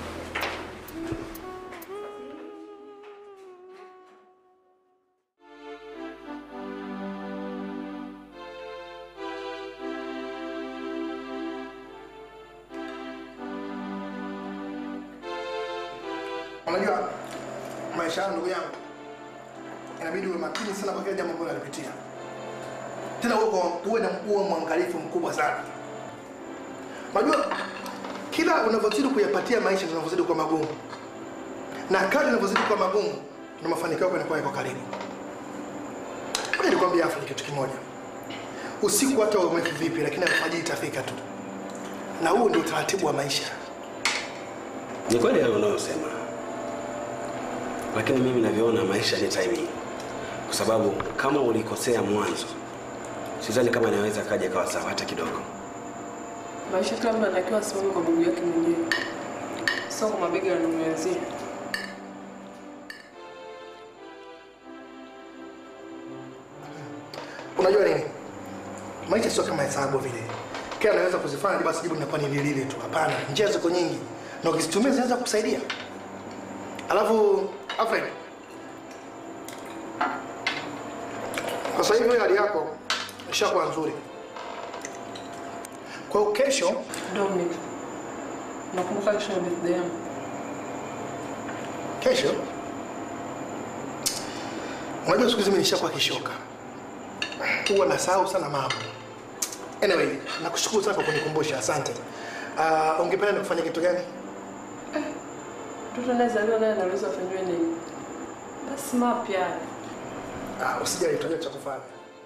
Unajua maisha yangu ndugu yangu inabidi uwe makini sana kwa kila jambo ambalo unalipitia. Tena uko uwe na uwe mwangalifu mkubwa sana. Unajua kila unavyozidi kuyapatia maisha ndio unavyozidi kuwa magumu. Na kadri unavyozidi kuwa magumu ndio mafanikio yako yanakuwa yako karibu. Kwa hiyo nikwambia Afrika kitu kimoja. Usiku hata umeke vipi lakini alfajiri itafika tu. Na huo ndio utaratibu wa maisha. Ni kweli hayo unayosema. Lakini mimi navyoona maisha ni timing. Kwa sababu kama ulikosea mwanzo, sidhani kama inaweza kaja kawa sawa hata kidogo. Maisha kila mtu anatakiwa asimame kwa miguu yake mwenyewe. Sio kwa mabega ya mwenzie. Unajua nini? Maisha sio kama hesabu vile. Kila anaweza kuzifanya basi jibu linakuwa ni lile tu. Hapana, njia ziko nyingi. Na ukizitumia zinaweza kukusaidia. Alafu Alfred, kwa sasa hivi hali yako ishakuwa nzuri. Kwa hiyo kesho Dominic, nakumbuka kesho ni birthday yangu. Kesho? Unajua siku hizi mimi nishakuwa kishoka. Huwa nasahau sana mambo. Anyway, nakushukuru sana kwa kunikumbusha. Asante. Uh, ungependa nikufanye kitu gani? Eh. Mtoto anayezaliwa naye anaweza kufanywa nini? Basi mapya. Ah, usijali tutajua cha kufanya.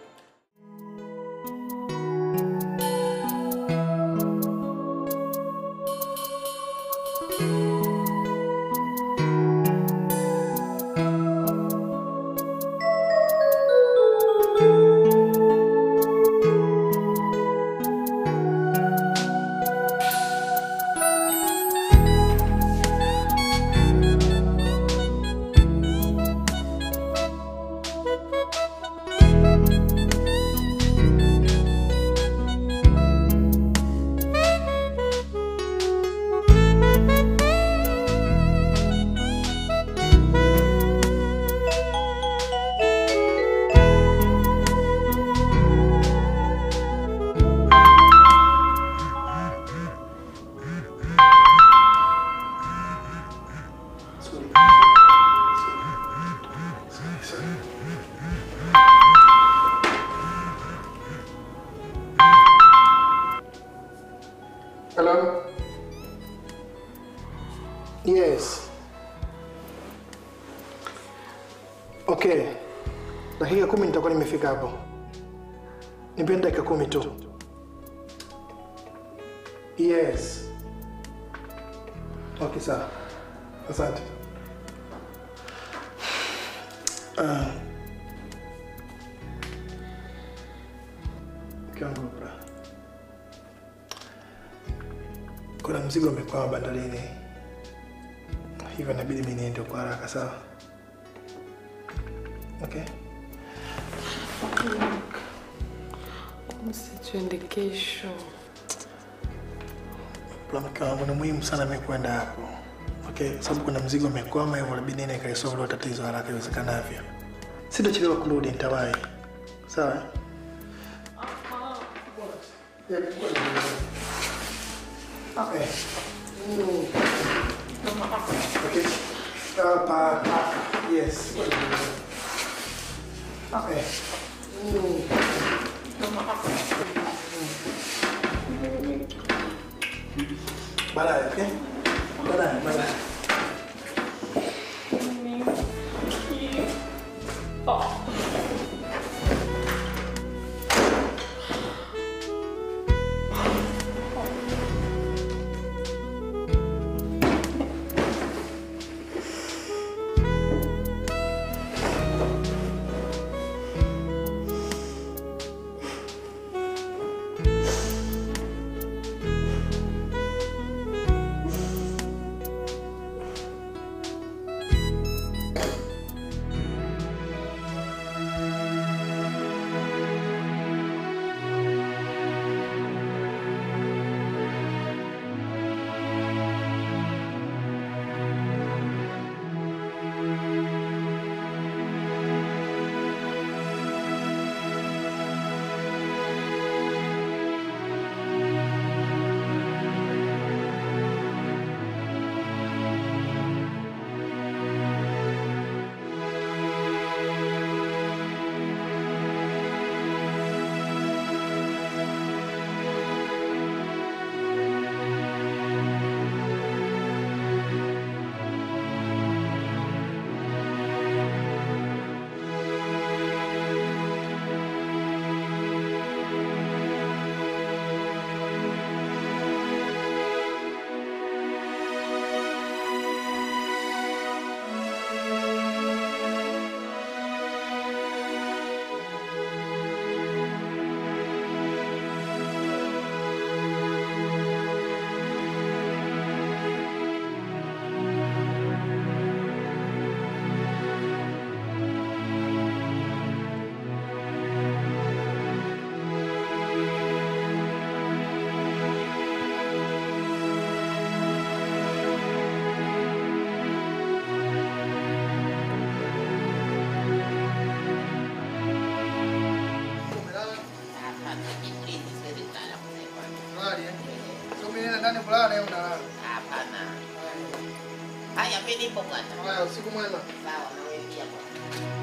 Hello? Yes. Okay. Dakika kumi nitakuwa nimefika hapo. Nipe dakika kumi tu. Yes. Okay, sawa. Asante. Ah. Kanumba. Kuna mzigo umekwama bandarini. Hivyo inabidi mimi niende kwa haraka, sawa? Okay. Msituende kesho. Oprah, mke wangu, ni muhimu sana mimi kwenda hapo. Okay, sababu kuna mzigo umekwama hivyo inabidi nini kaisolve tatizo haraka iwezekanavyo. Sitachelewa kurudi, nitawahi. Sawa? Okay. Okay. Hapa. Yes. Okay. Baadaye, okay? Baadaye, baadaye. Hapana. Haya, mimi nipo bwana. Haya, usiku mwema. Sawa, na wewe pia bwana.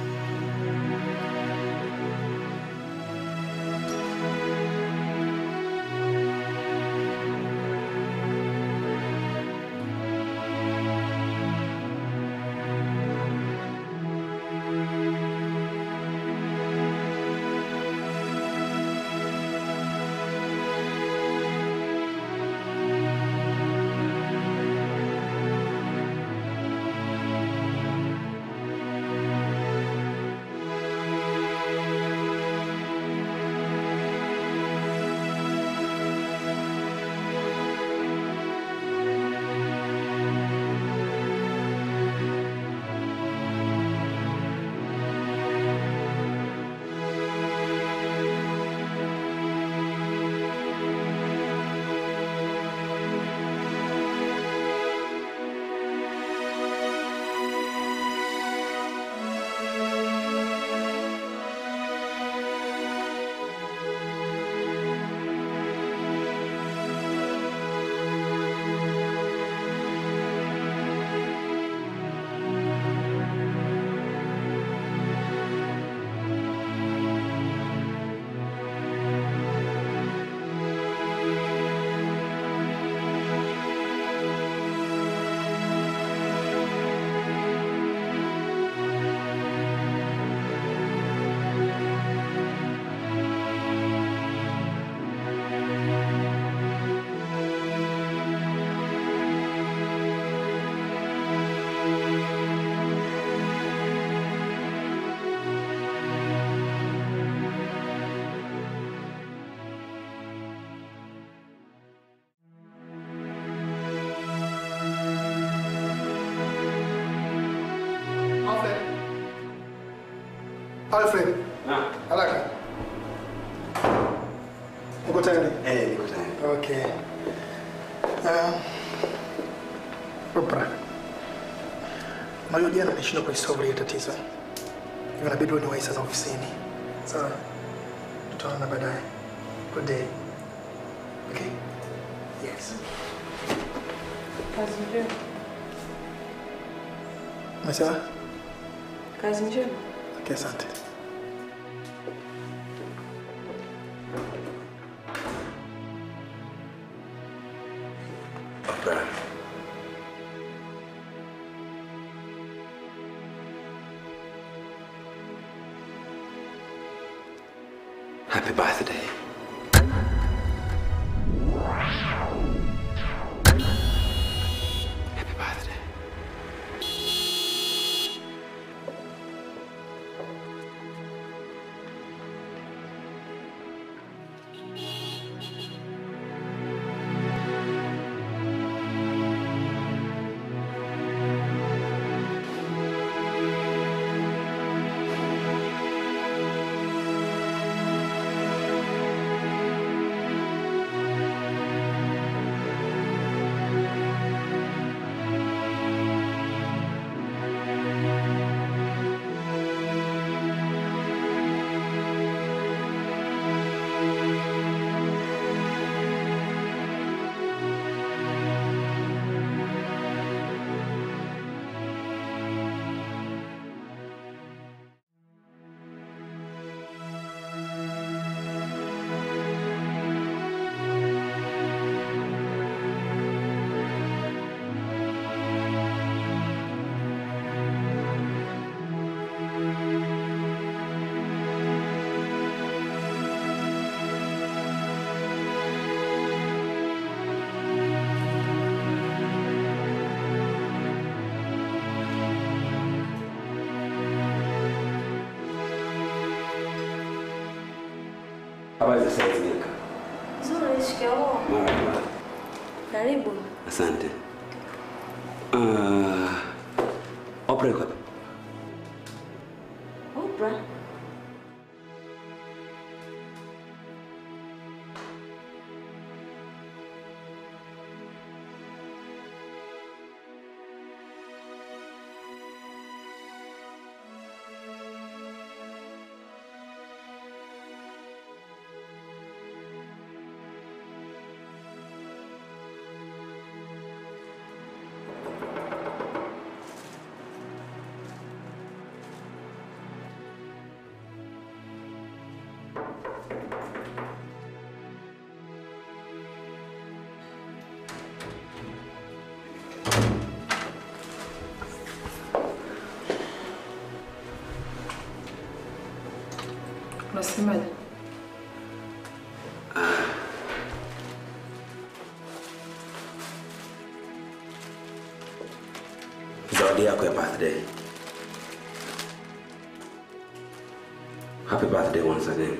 Alfred. Na. Haraka. Uko tayari? Eh, niko tayari. Okay. Uh, Oprah. Mayo jana nilishindwa kuisolve ile tatizo. Hivyo inabidi niwahi sasa ofisini. Sawa. Tutaona baadaye. Good day. Okay? Yes. Kazi njema. Umesema? Kazi njema. Okay, asante. Oprah. Happy birthday. Happy birthday. Habari za sasa hivi? Nzuri, shikamoo. Marhaba. Karibu. Asante. Uh, Oprah iko? Oprah? Unasemaje? Zawadi yako ya birthday. Happy birthday once again.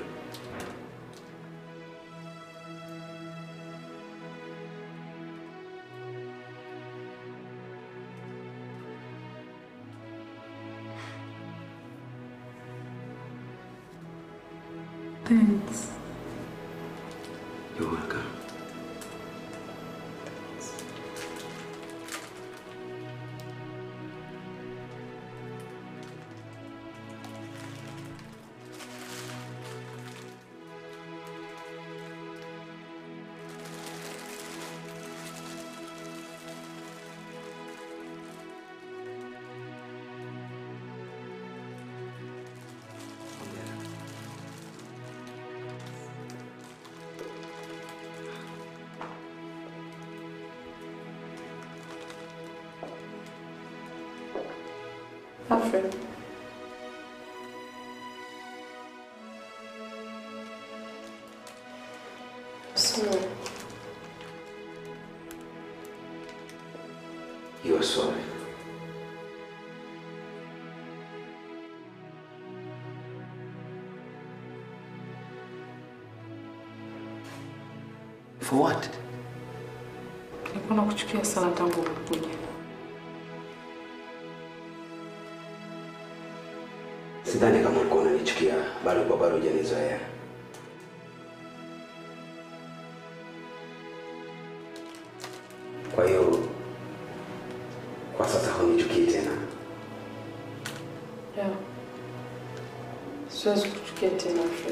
Thanks. You're welcome. Africha. Sorry. You are sorry. For what? Nilikuwa nakuchukia sana tangu ulikuja. Sidhani kama ulikuwa unanichukia, bali kwa bado hujanizoea. Kwa hiyo kwa sasa hunichukii tena. Yeah. Siwezi kuchukia tena Fred.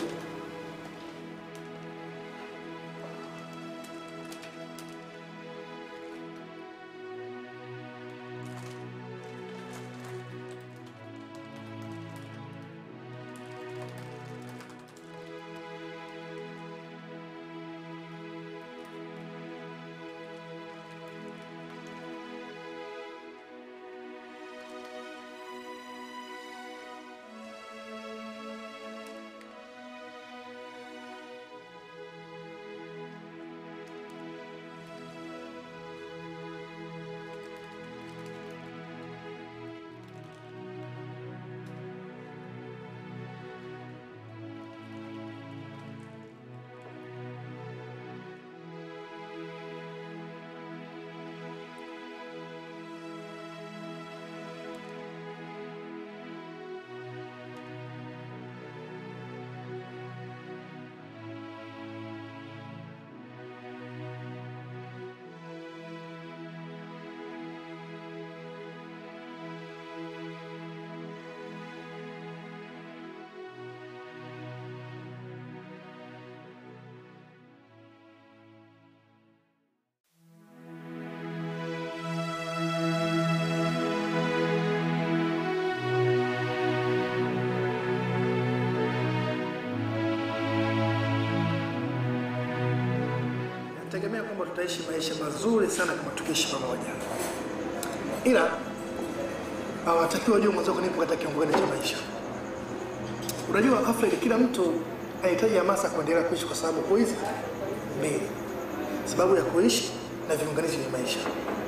Nategemea kwamba tutaishi maisha mazuri sana kama tukiishi pamoja. Ila hawatakiwa wajue mwanzo nipo katika kiwango gani cha maisha. Unajua Afrika, kila mtu anahitaji hamasa kuendelea kuishi kwa sababu kuishi mbili. Sababu ya kuishi na viunganishi vya maisha.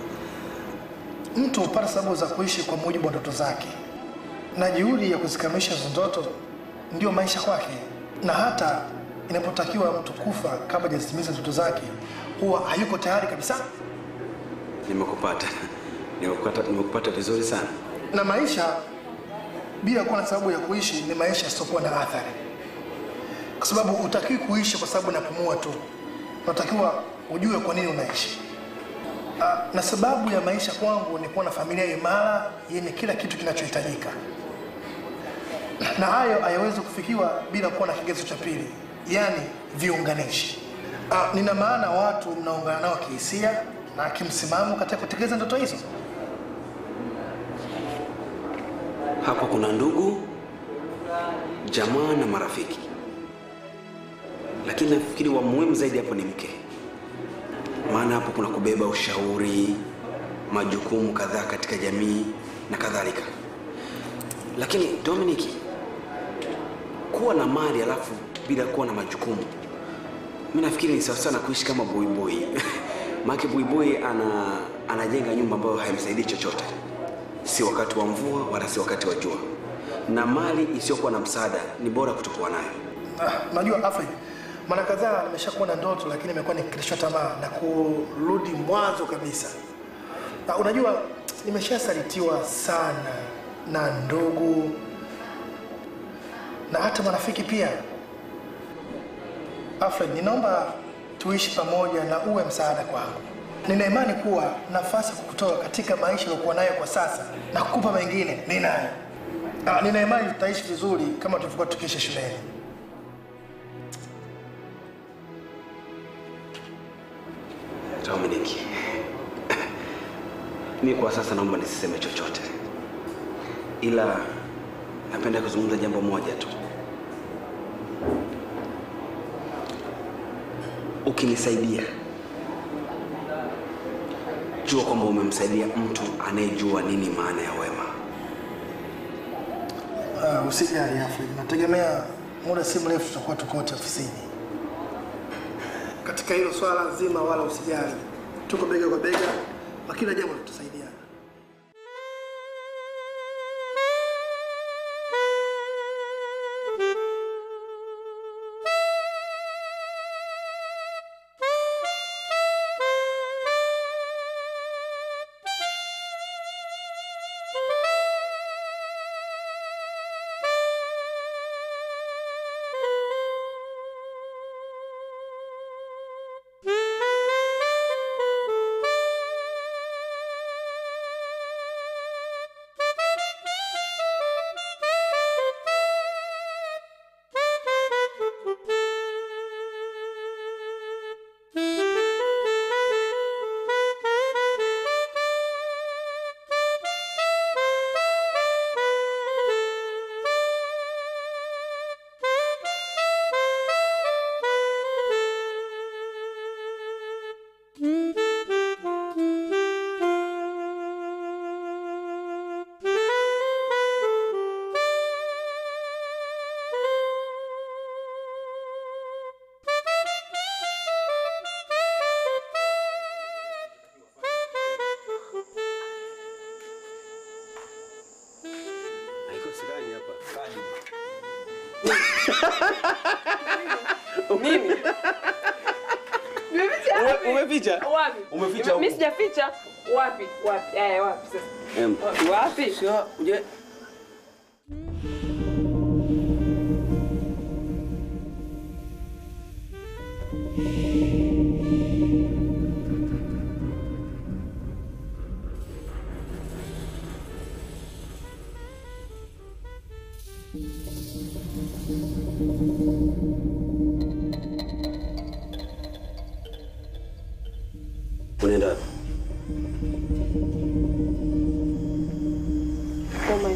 Mtu hupata sababu za kuishi kwa mujibu wa ndoto zake. Na juhudi ya kuzikamilisha hizo ndoto ndio maisha kwake. Na hata inapotakiwa mtu kufa kabla hajatimiza ndoto zake, huwa hayuko tayari kabisa. Nimekupata. Nimekupata, nimekupata vizuri sana. Na maisha bila kuwa na sababu ya kuishi ni maisha yasiyokuwa na athari. Kwa sababu hutakiwi kuishi kwa sababu unapumua tu. Unatakiwa ujue kwa nini unaishi. Na sababu ya maisha kwangu ni kuwa na familia imara yenye kila kitu kinachohitajika. Na hayo hayawezi kufikiwa bila kuwa na kigezo cha pili, yani viunganishi. Ah, nina maana watu mnaungana nao kihisia na kimsimamo katika kutekeleza ndoto hizo. Hapo kuna ndugu, jamaa na marafiki. Lakini nafikiri wa muhimu zaidi hapo ni mke. Maana hapo kuna kubeba ushauri, majukumu kadhaa katika jamii na kadhalika. Lakini Dominic, kuwa na mali alafu bila kuwa na majukumu, mimi nafikiri ni sawa sana kuishi kama boy boy. Maana boy boy ana anajenga nyumba ambayo haimsaidii chochote. Si wakati wa mvua wala si wakati wa jua. Na mali isiyokuwa na msaada ni bora kutokuwa nayo. Ah, najua Afrika. Mara kadhaa nimeshakuwa na ndoto lakini nimekuwa nikikatishwa tamaa na kurudi mwanzo kabisa. Na unajua nimeshasalitiwa sana na ndugu na hata marafiki pia. Alfred, ninaomba tuishi pamoja na uwe msaada kwangu. Nina imani kuwa nafasi kukutoa katika maisha niliyokuwa nayo kwa sasa na kukupa mengine ninayo. Ah, nina imani tutaishi vizuri kama tulivyokuwa tukiishi shuleni. Dominic, mimi kwa sasa naomba nisiseme chochote. Ila napenda kuzungumza jambo moja tu. Ukinisaidia, jua kwamba umemsaidia mtu anayejua nini maana ya wema. Uh, usijali Afrika. Nategemea muda si mrefu tutakuwa tukote ofisini. Katika hilo swala zima wala usijali. Tuko bega kwa bega, kwa kila jambo tutasaidiana. Sikani hapa. Kadi. Nini? Umeficha wapi? Umeficha? Wapi? Umeficha huko. Mimi sijaficha. Wapi? Wapi? Eh, wapi sasa? Em. Wapi? Sio, uje. Unaenda wapi? Oh my.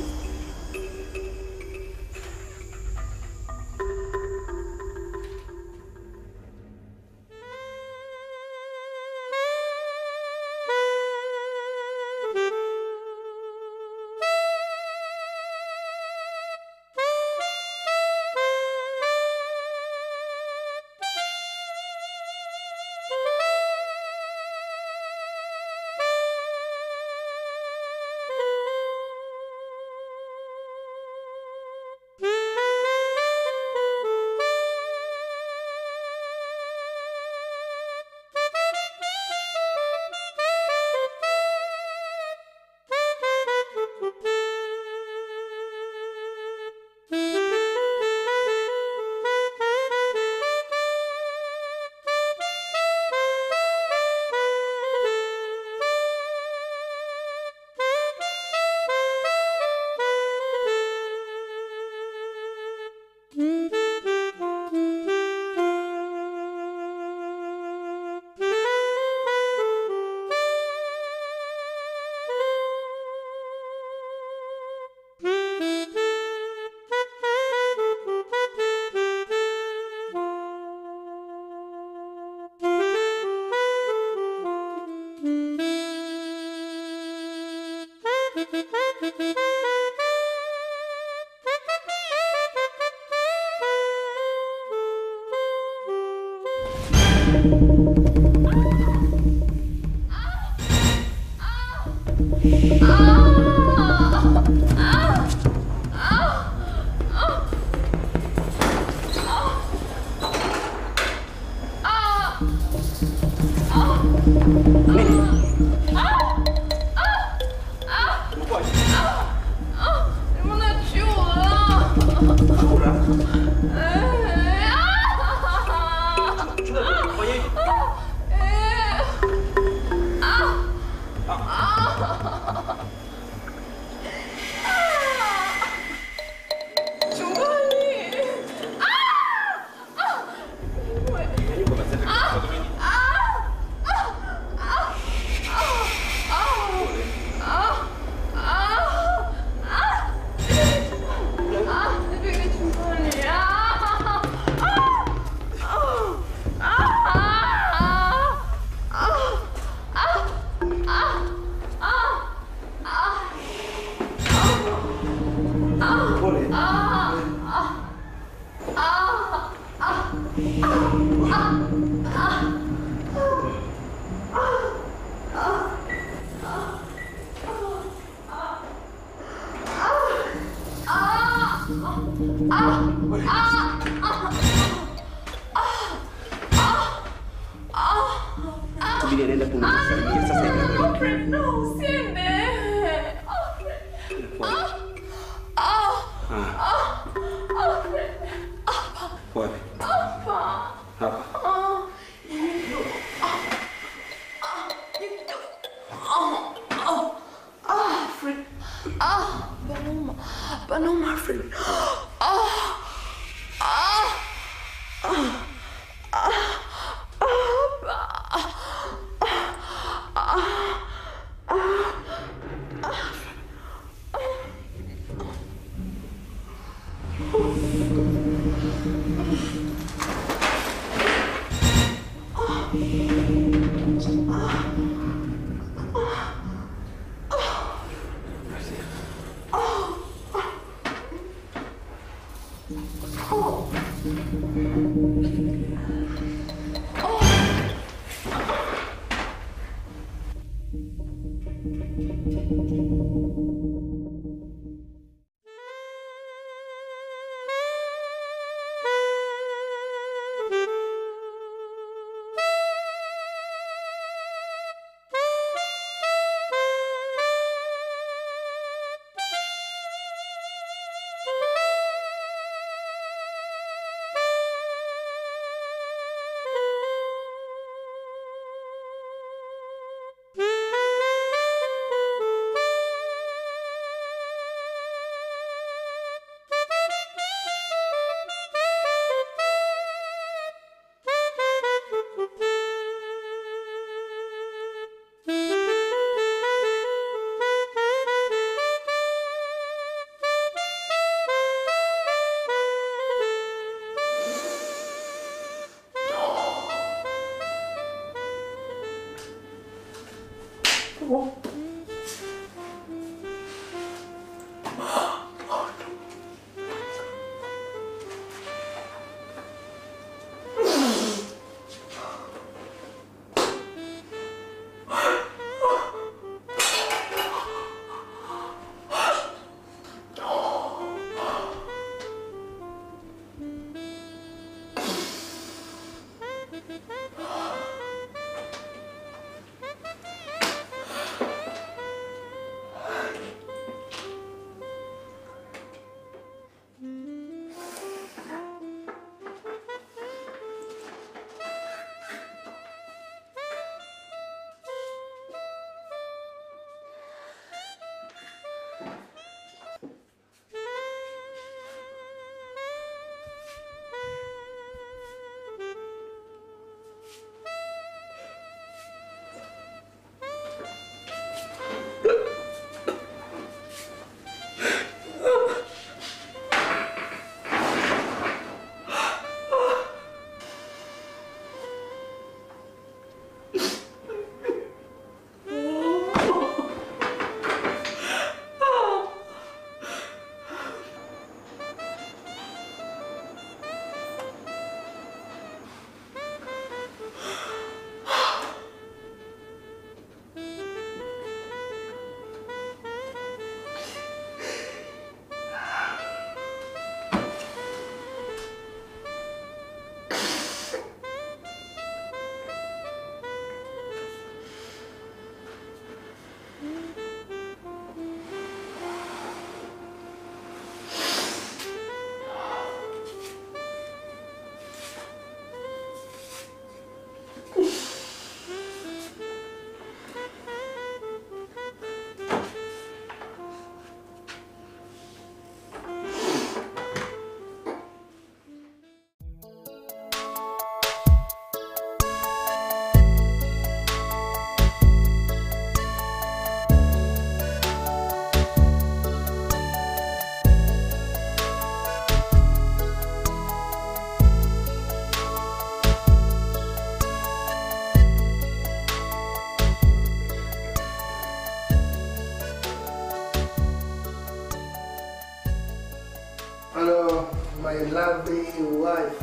Hello, my lovely wife.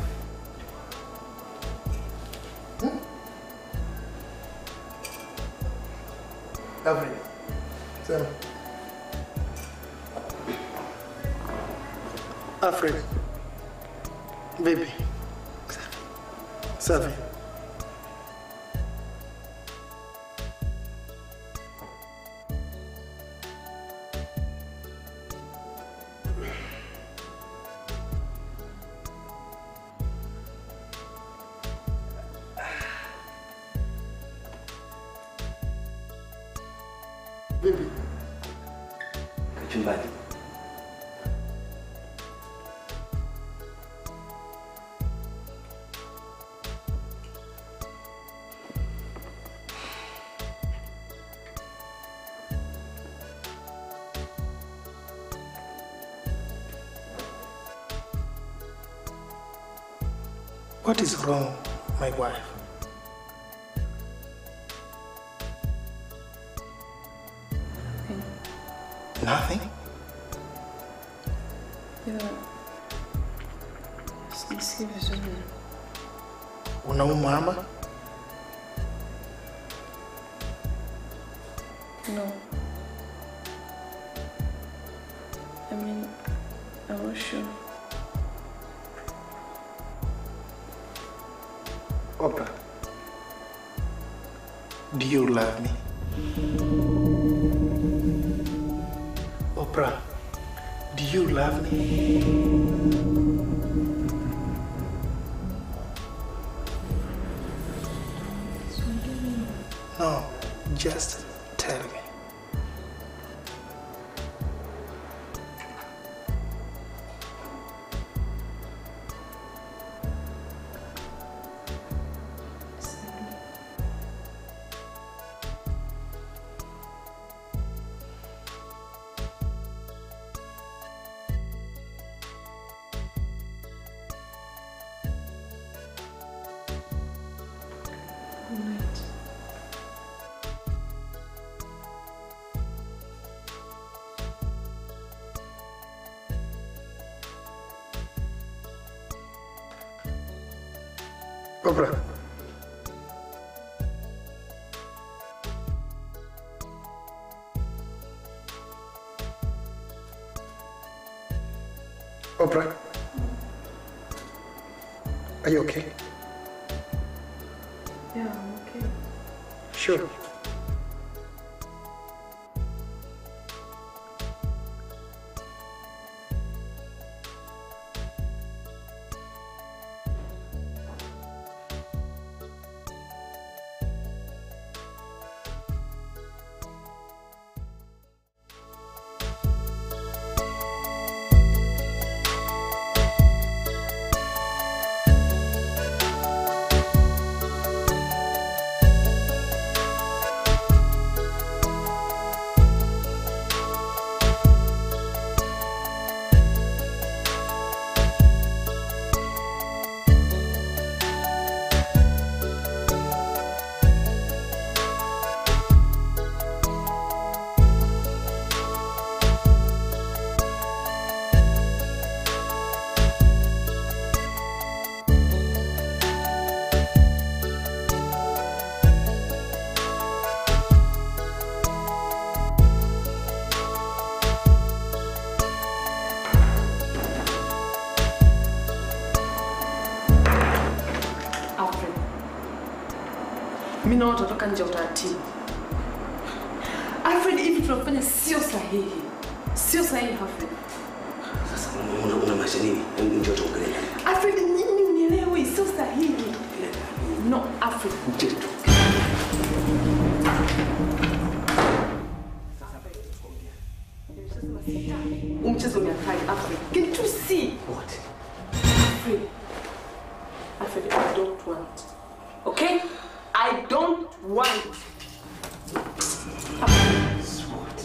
Hmm? Lovely. Sema. Africha. Vipi? Safi. Vipi? Kachumbani. What is wrong, my wife? Nothing? Yeah. Sijisikii vizuri. Unaumwa ama? No. I mean, I'm not sure. Oprah, do you love me? Oprah, do you love me? No, just tell me. Oprah. Oprah. Are you okay? Yeah, I'm okay. Sure. naona tutatoka nje utaratibu. Alfred, hivi tunafanya sio sahihi. Sio sahihi, Alfred. Sasa una una maisha nini? Njoo tuongelee. Alfred, nini unielewi? Sio sahihi. No, Alfred. Mtitu. Umchezo umeakai, Alfred. Can't you see? What? Alfred. Alfred, I don't want. Okay? I don't want. What?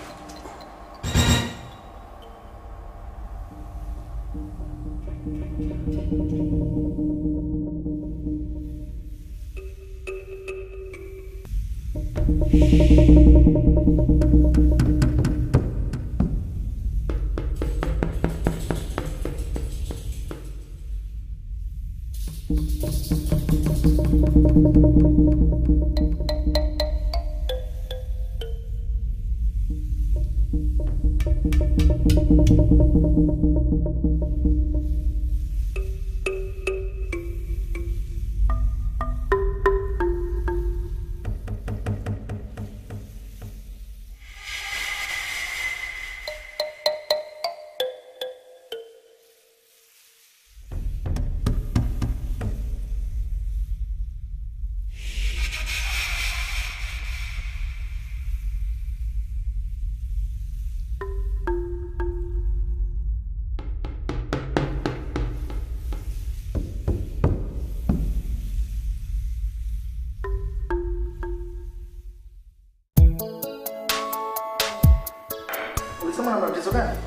Ulisema na tatizo gani?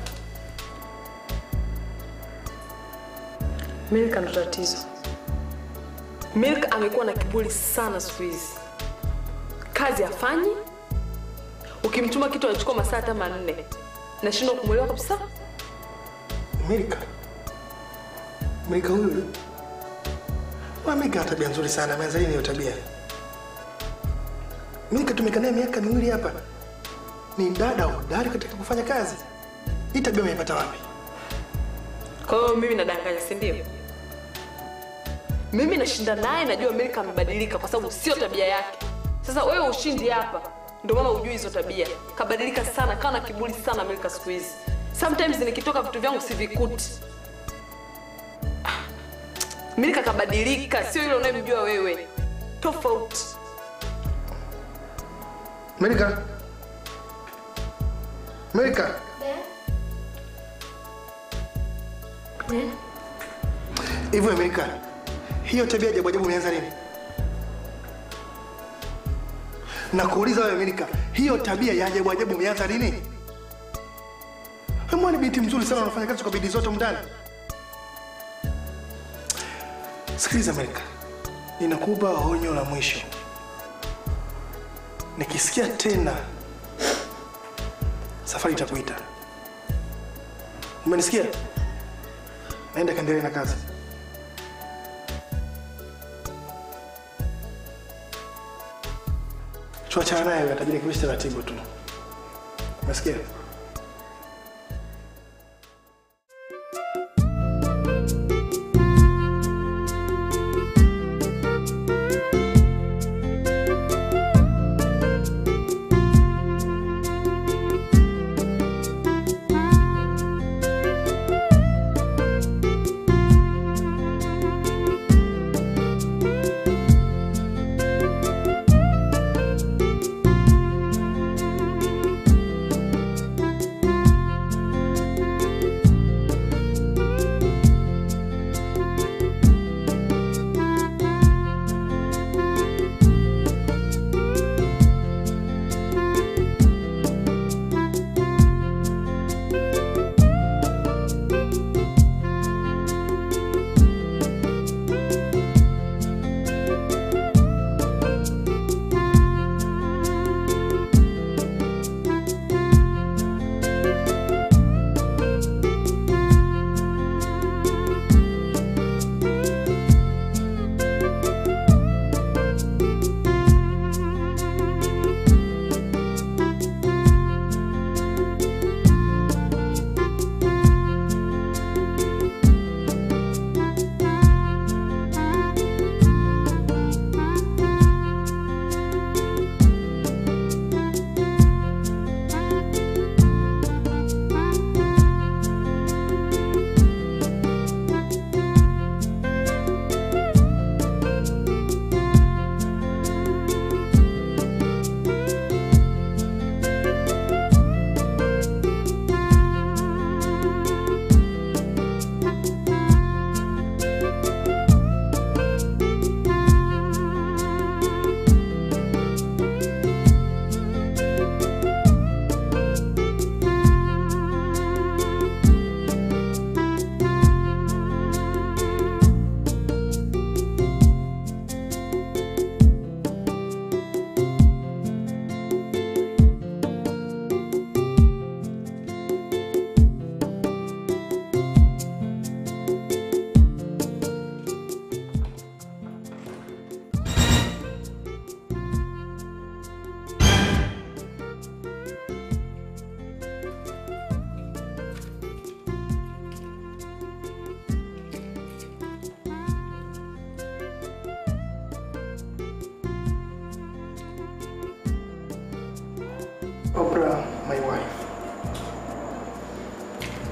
Milk ana tatizo. Milk amekuwa na kiburi sana siku hizi. Kazi hafanyi. Ukimtuma kitu anachukua masaa hata manne. Nashindwa kumuelewa kabisa. Milk. Milk huyu. Wa Milk ana tabia nzuri sana, ameanza lini hiyo tabia? Milk tumekana miaka miwili hapa. Ni dada hodari katika kufanya kazi. Hii tabia umeipata wapi? Kwa hiyo mimi nadanganya, si ndio? Mimi nashinda naye, najua Milk amebadilika kwa sababu sio tabia yake. Sasa wewe ushindi hapa, ndio maana hujui hizo tabia. Kabadilika sana, kana kiburi sana Milk siku hizi. Sometimes nikitoka vitu vyangu sivikuti. Milk kabadilika, sio yule unayemjua wewe. Tofauti. Milk. Milk. Eh? Hivyo Amerika, hiyo tabia ajabu ajabu umeanza lini? Na kuuliza wewe Amerika, hiyo tabia ya ajabu ajabu umeanza lini? Wewe ni binti mzuri sana, unafanya kazi kwa bidii zote mndani. Sikiliza Amerika, ninakupa onyo la mwisho. Nikisikia tena safari itakuita. Umenisikia? Naenda kaendelee na kazi. Tuachana naye, atajiri kuishi taratibu tu. Umesikia?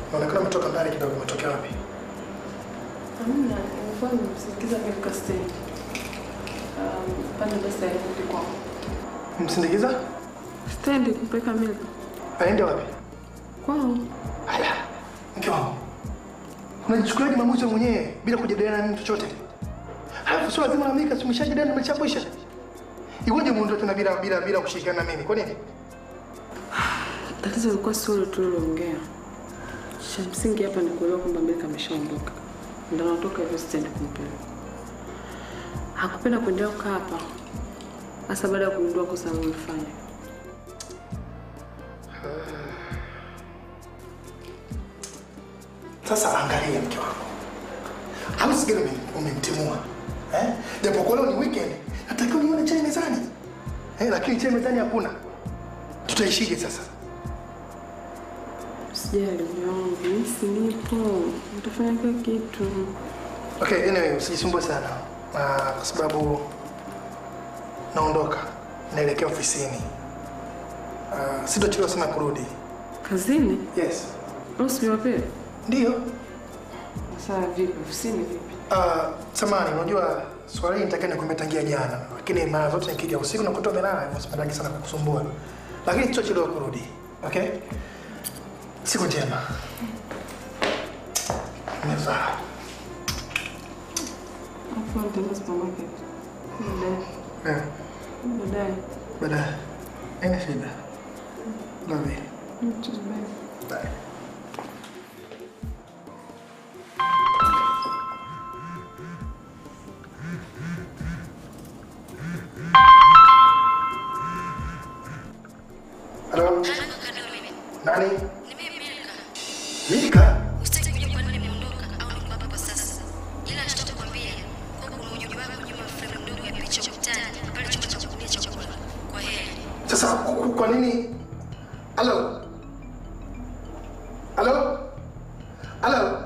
Unaonekana umetoka mbali kidogo, umetokea wapi? Hamna, nilikuwa nimsindikiza Milka stendi. Um, pande basi alirudi kwao. Msindikiza? Stendi kumpeleka Milka. Aende wapi? Kwao. Ala, mke wangu. Unajichukuliaje maamuzi mwenyewe bila kujadiliana na mtu chochote? Halafu sio lazima na Milka tumeshajadiliana tumeshakwisha. Iweje muondoe tena bila bila bila kushirikiana na mimi? Kwa nini? Tatizo lilikuwa sio hilo tu liloongea. Cha msingi hapa ni kuelewa kwamba Milka ameshaondoka. Ndio anatoka hivyo stendi kumpeleka. Hakupenda kuendelea kukaa hapa. Hasa baada ya kugundua kosa alilofanya. Sasa angalia mke wangu. Au sigara umemtimua. Eh? Japo kwa leo ni weekend, natakiwa nione chai mezani. Eh, lakini chai mezani hakuna. Tutaishije sasa? Sijali wangu, mimi si nipo. Nitafanya kila kitu. Okay, anyway, usijisumbue sana. Uh, kwa sababu naondoka. Naelekea ofisini. Uh, sitochelewa sana kurudi. Kazini? Yes. Usiwe wapi? Ndio. Sasa vipi? Ofisini vipi? Ah, uh, samani, unajua swali hili nitakaa nikumetangia jana. Lakini mara zote nikija usiku na kutoa melala, hivyo sipendangi sana kukusumbua. Lakini sitochelewa kurudi. Okay? Siku njema. Nimefaa. Hapo nitaenda supermarket. Baadaye. Eh. Baadaye. Baadaye. Haina shida. Love you. You too, babe. Bye. Hello? Nani? Milka? Usitaki kujua kwa nini nimeondoka au niko hapa kwa sasa. Ila nitakwambia kwa kuna ujumbe wako nyuma frame ndogo ya picha ukutani pale chumba cha kulia chakula. Kwa heri. Sasa kwa nini? Hello? Hello? Hello?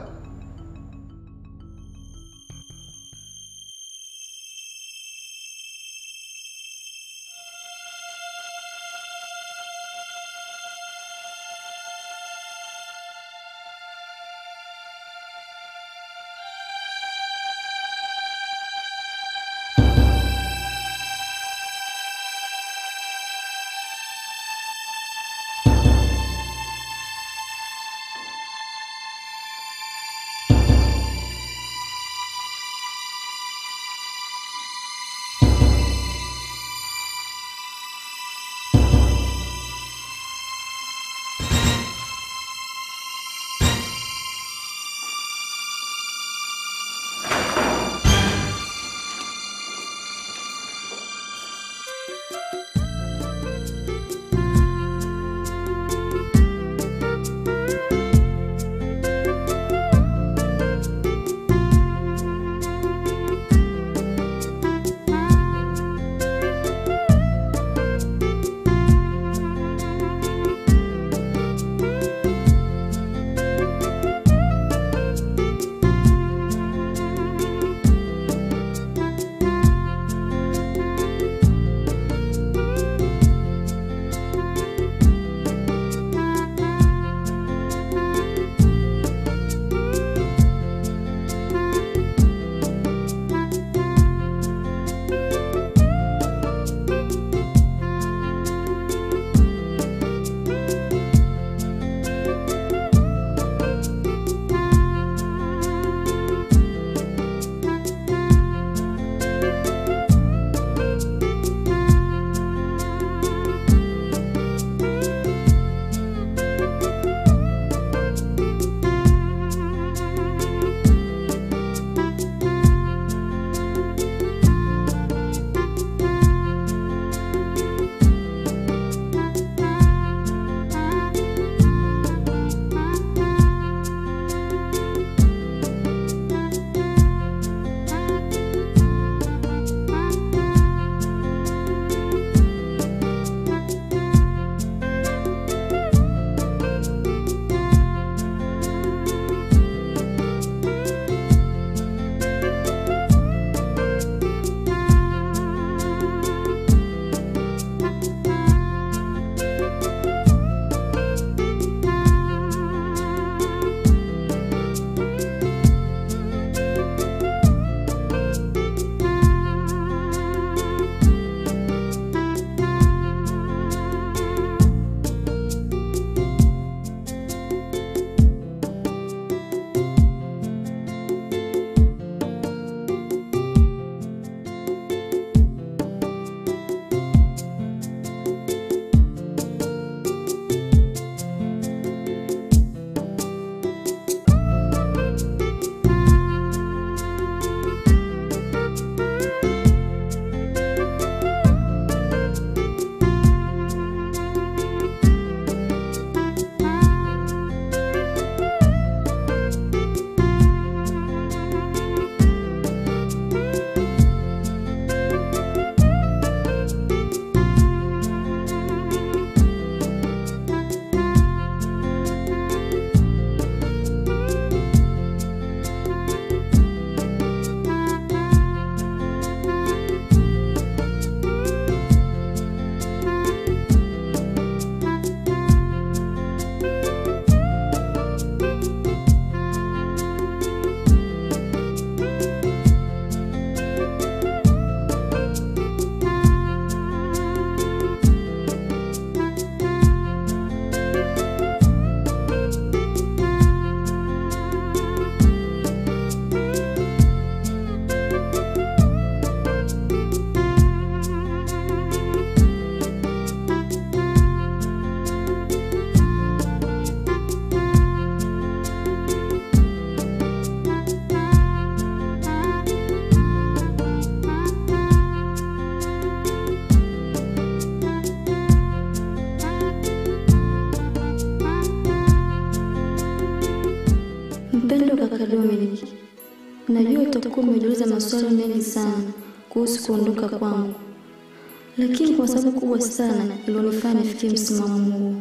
kaka Dominic, najua utakuwa umejiuliza maswali mengi sana kuhusu kuondoka kwangu. Lakini kwa sababu kubwa sana ilionifanya nifikie msimamo huu.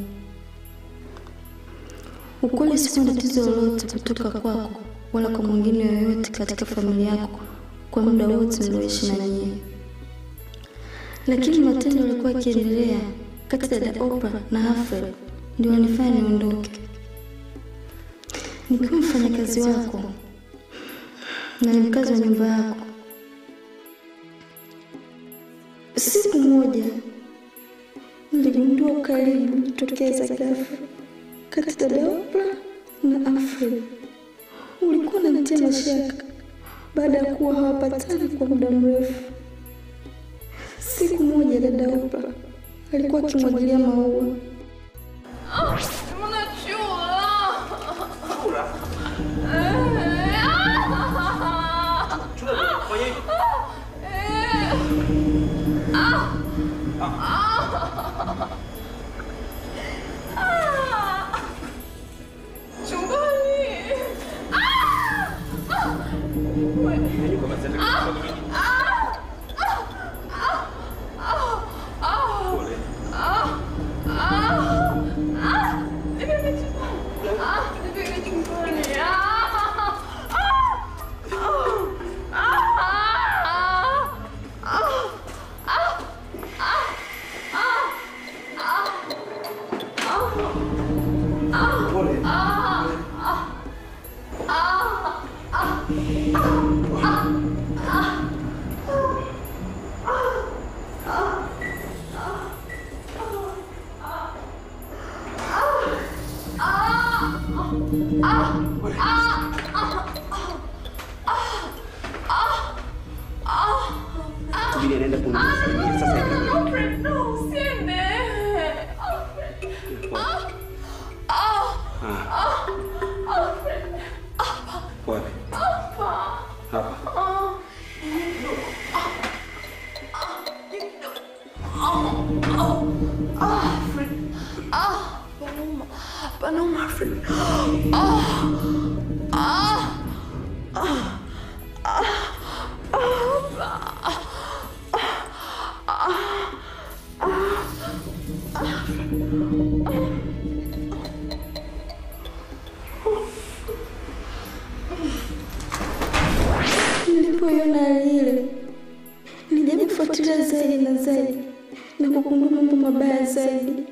Ukweli sikuwa na tatizo lolote kutoka kwako wala kwa mwingine yoyote katika familia yako kwa muda wote nilioishi na nyinyi. Lakini matendo yalikuwa yakiendelea kati ya dada Oprah na Africha ndio yanifanya niondoke. Nikiwa mfanyakazi wako na mkazi wa nyumba yako, siku moja niligundua ukaribu kutokeza ghafla kati ya dada Oprah na Africha. Ulikuwa unanitia mashaka baada ya kuwa hawapatani kwa muda mrefu. Siku moja dada Oprah alikuwa akimwagilia maua. Ah, mbona chua? Chura? Chura fanya hivi? Ah! Ah! Chumbani. Ah! Ah! Wewe kwa mazenda kwa nini? Nilipoiona ile, nilijaribu kufuatilia zaidi na zaidi na kugundua mambo mabaya zaidi.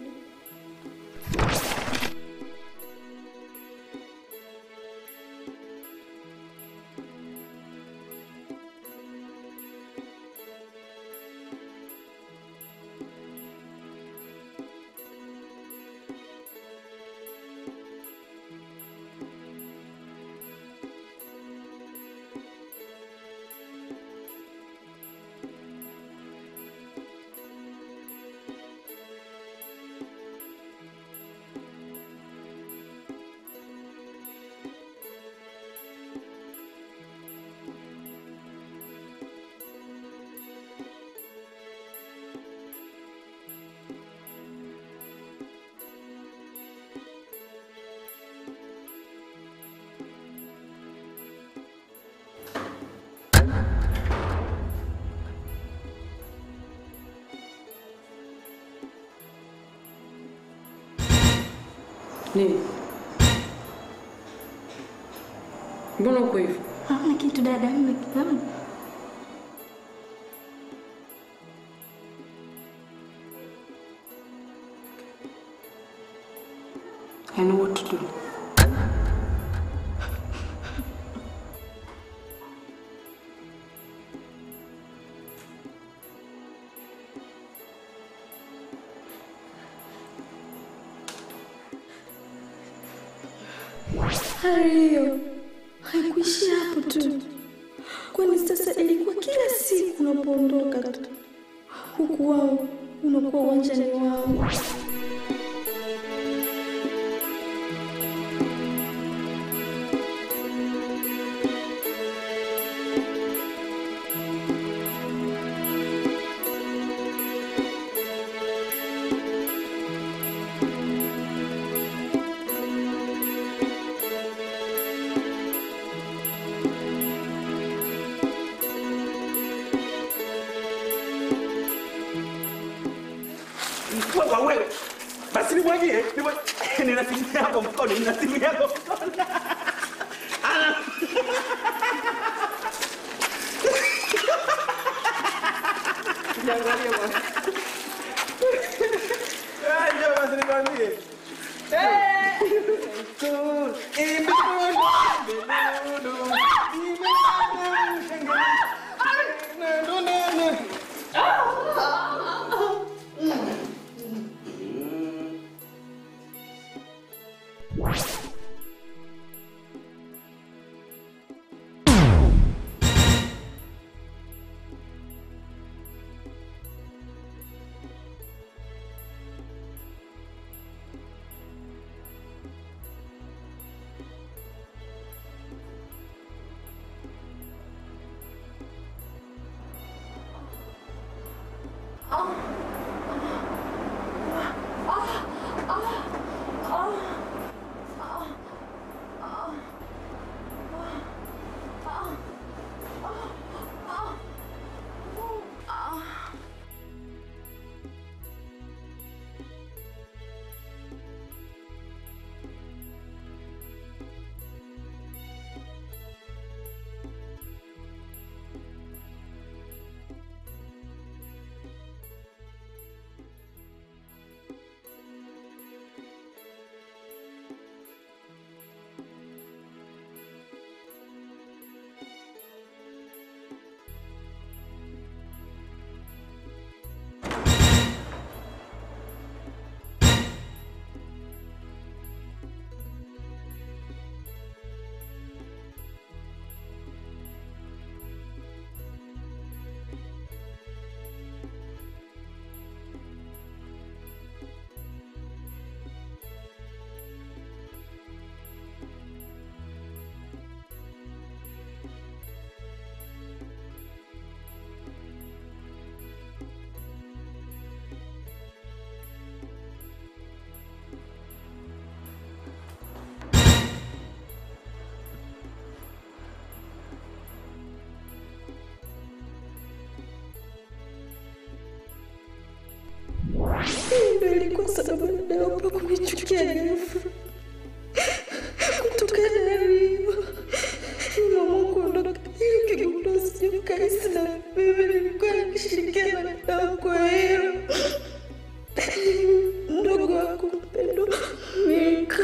Nini? Mbona uko hivyo? Hamna kitu dada, hamna kitu. Hamna. I know what to do. Hali hiyo haikuishia hapo tu, kwani sasa ilikuwa kila siku unapoondoka tu, huku wao unakuwa uwanjani wao. Nimwagie, nimwagie. Nina simu yako mkono, nina simu yako mkono. Ana. Jangan bwana. Ah, njoo basi nikwambie. Eh! Cool. Imbe Mbele kwa sababu naomba kunichukia ghafla. Kutokana na hivyo, mama kuondoka ili kigundua sio kaisi na mimi nilikuwa nikishirikiana nao kwa hilo. Ndogo wako mpendwa Mika.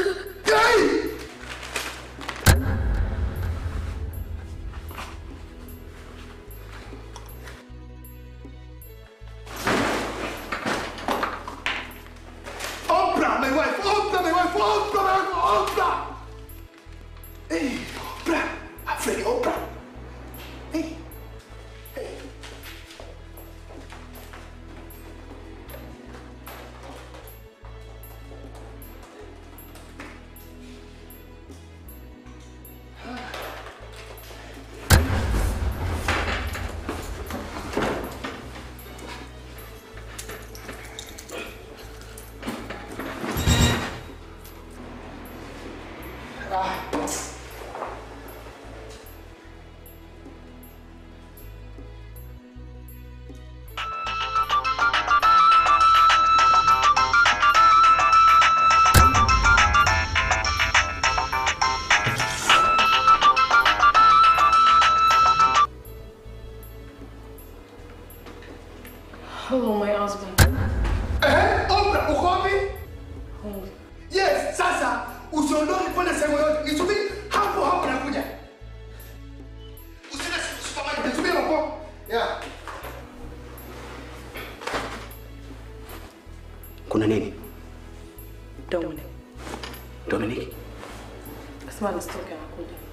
Oprah, my wife! Oprah, my wife! Oprah, my wife! Oprah! Hey, Oprah! I'm Freddy Oprah! Hey! Hey! Hello, my husband. Eh, Oprah, uko wapi? Home. Yes, sasa usiondoke kwenda sehemu yote. Nisubiri hapo hapo nakuja. Usiende supermarket, nisubiri hapo. Yeah. Kuna nini? Dominic. Dominic? Asema nisitoke anakuja.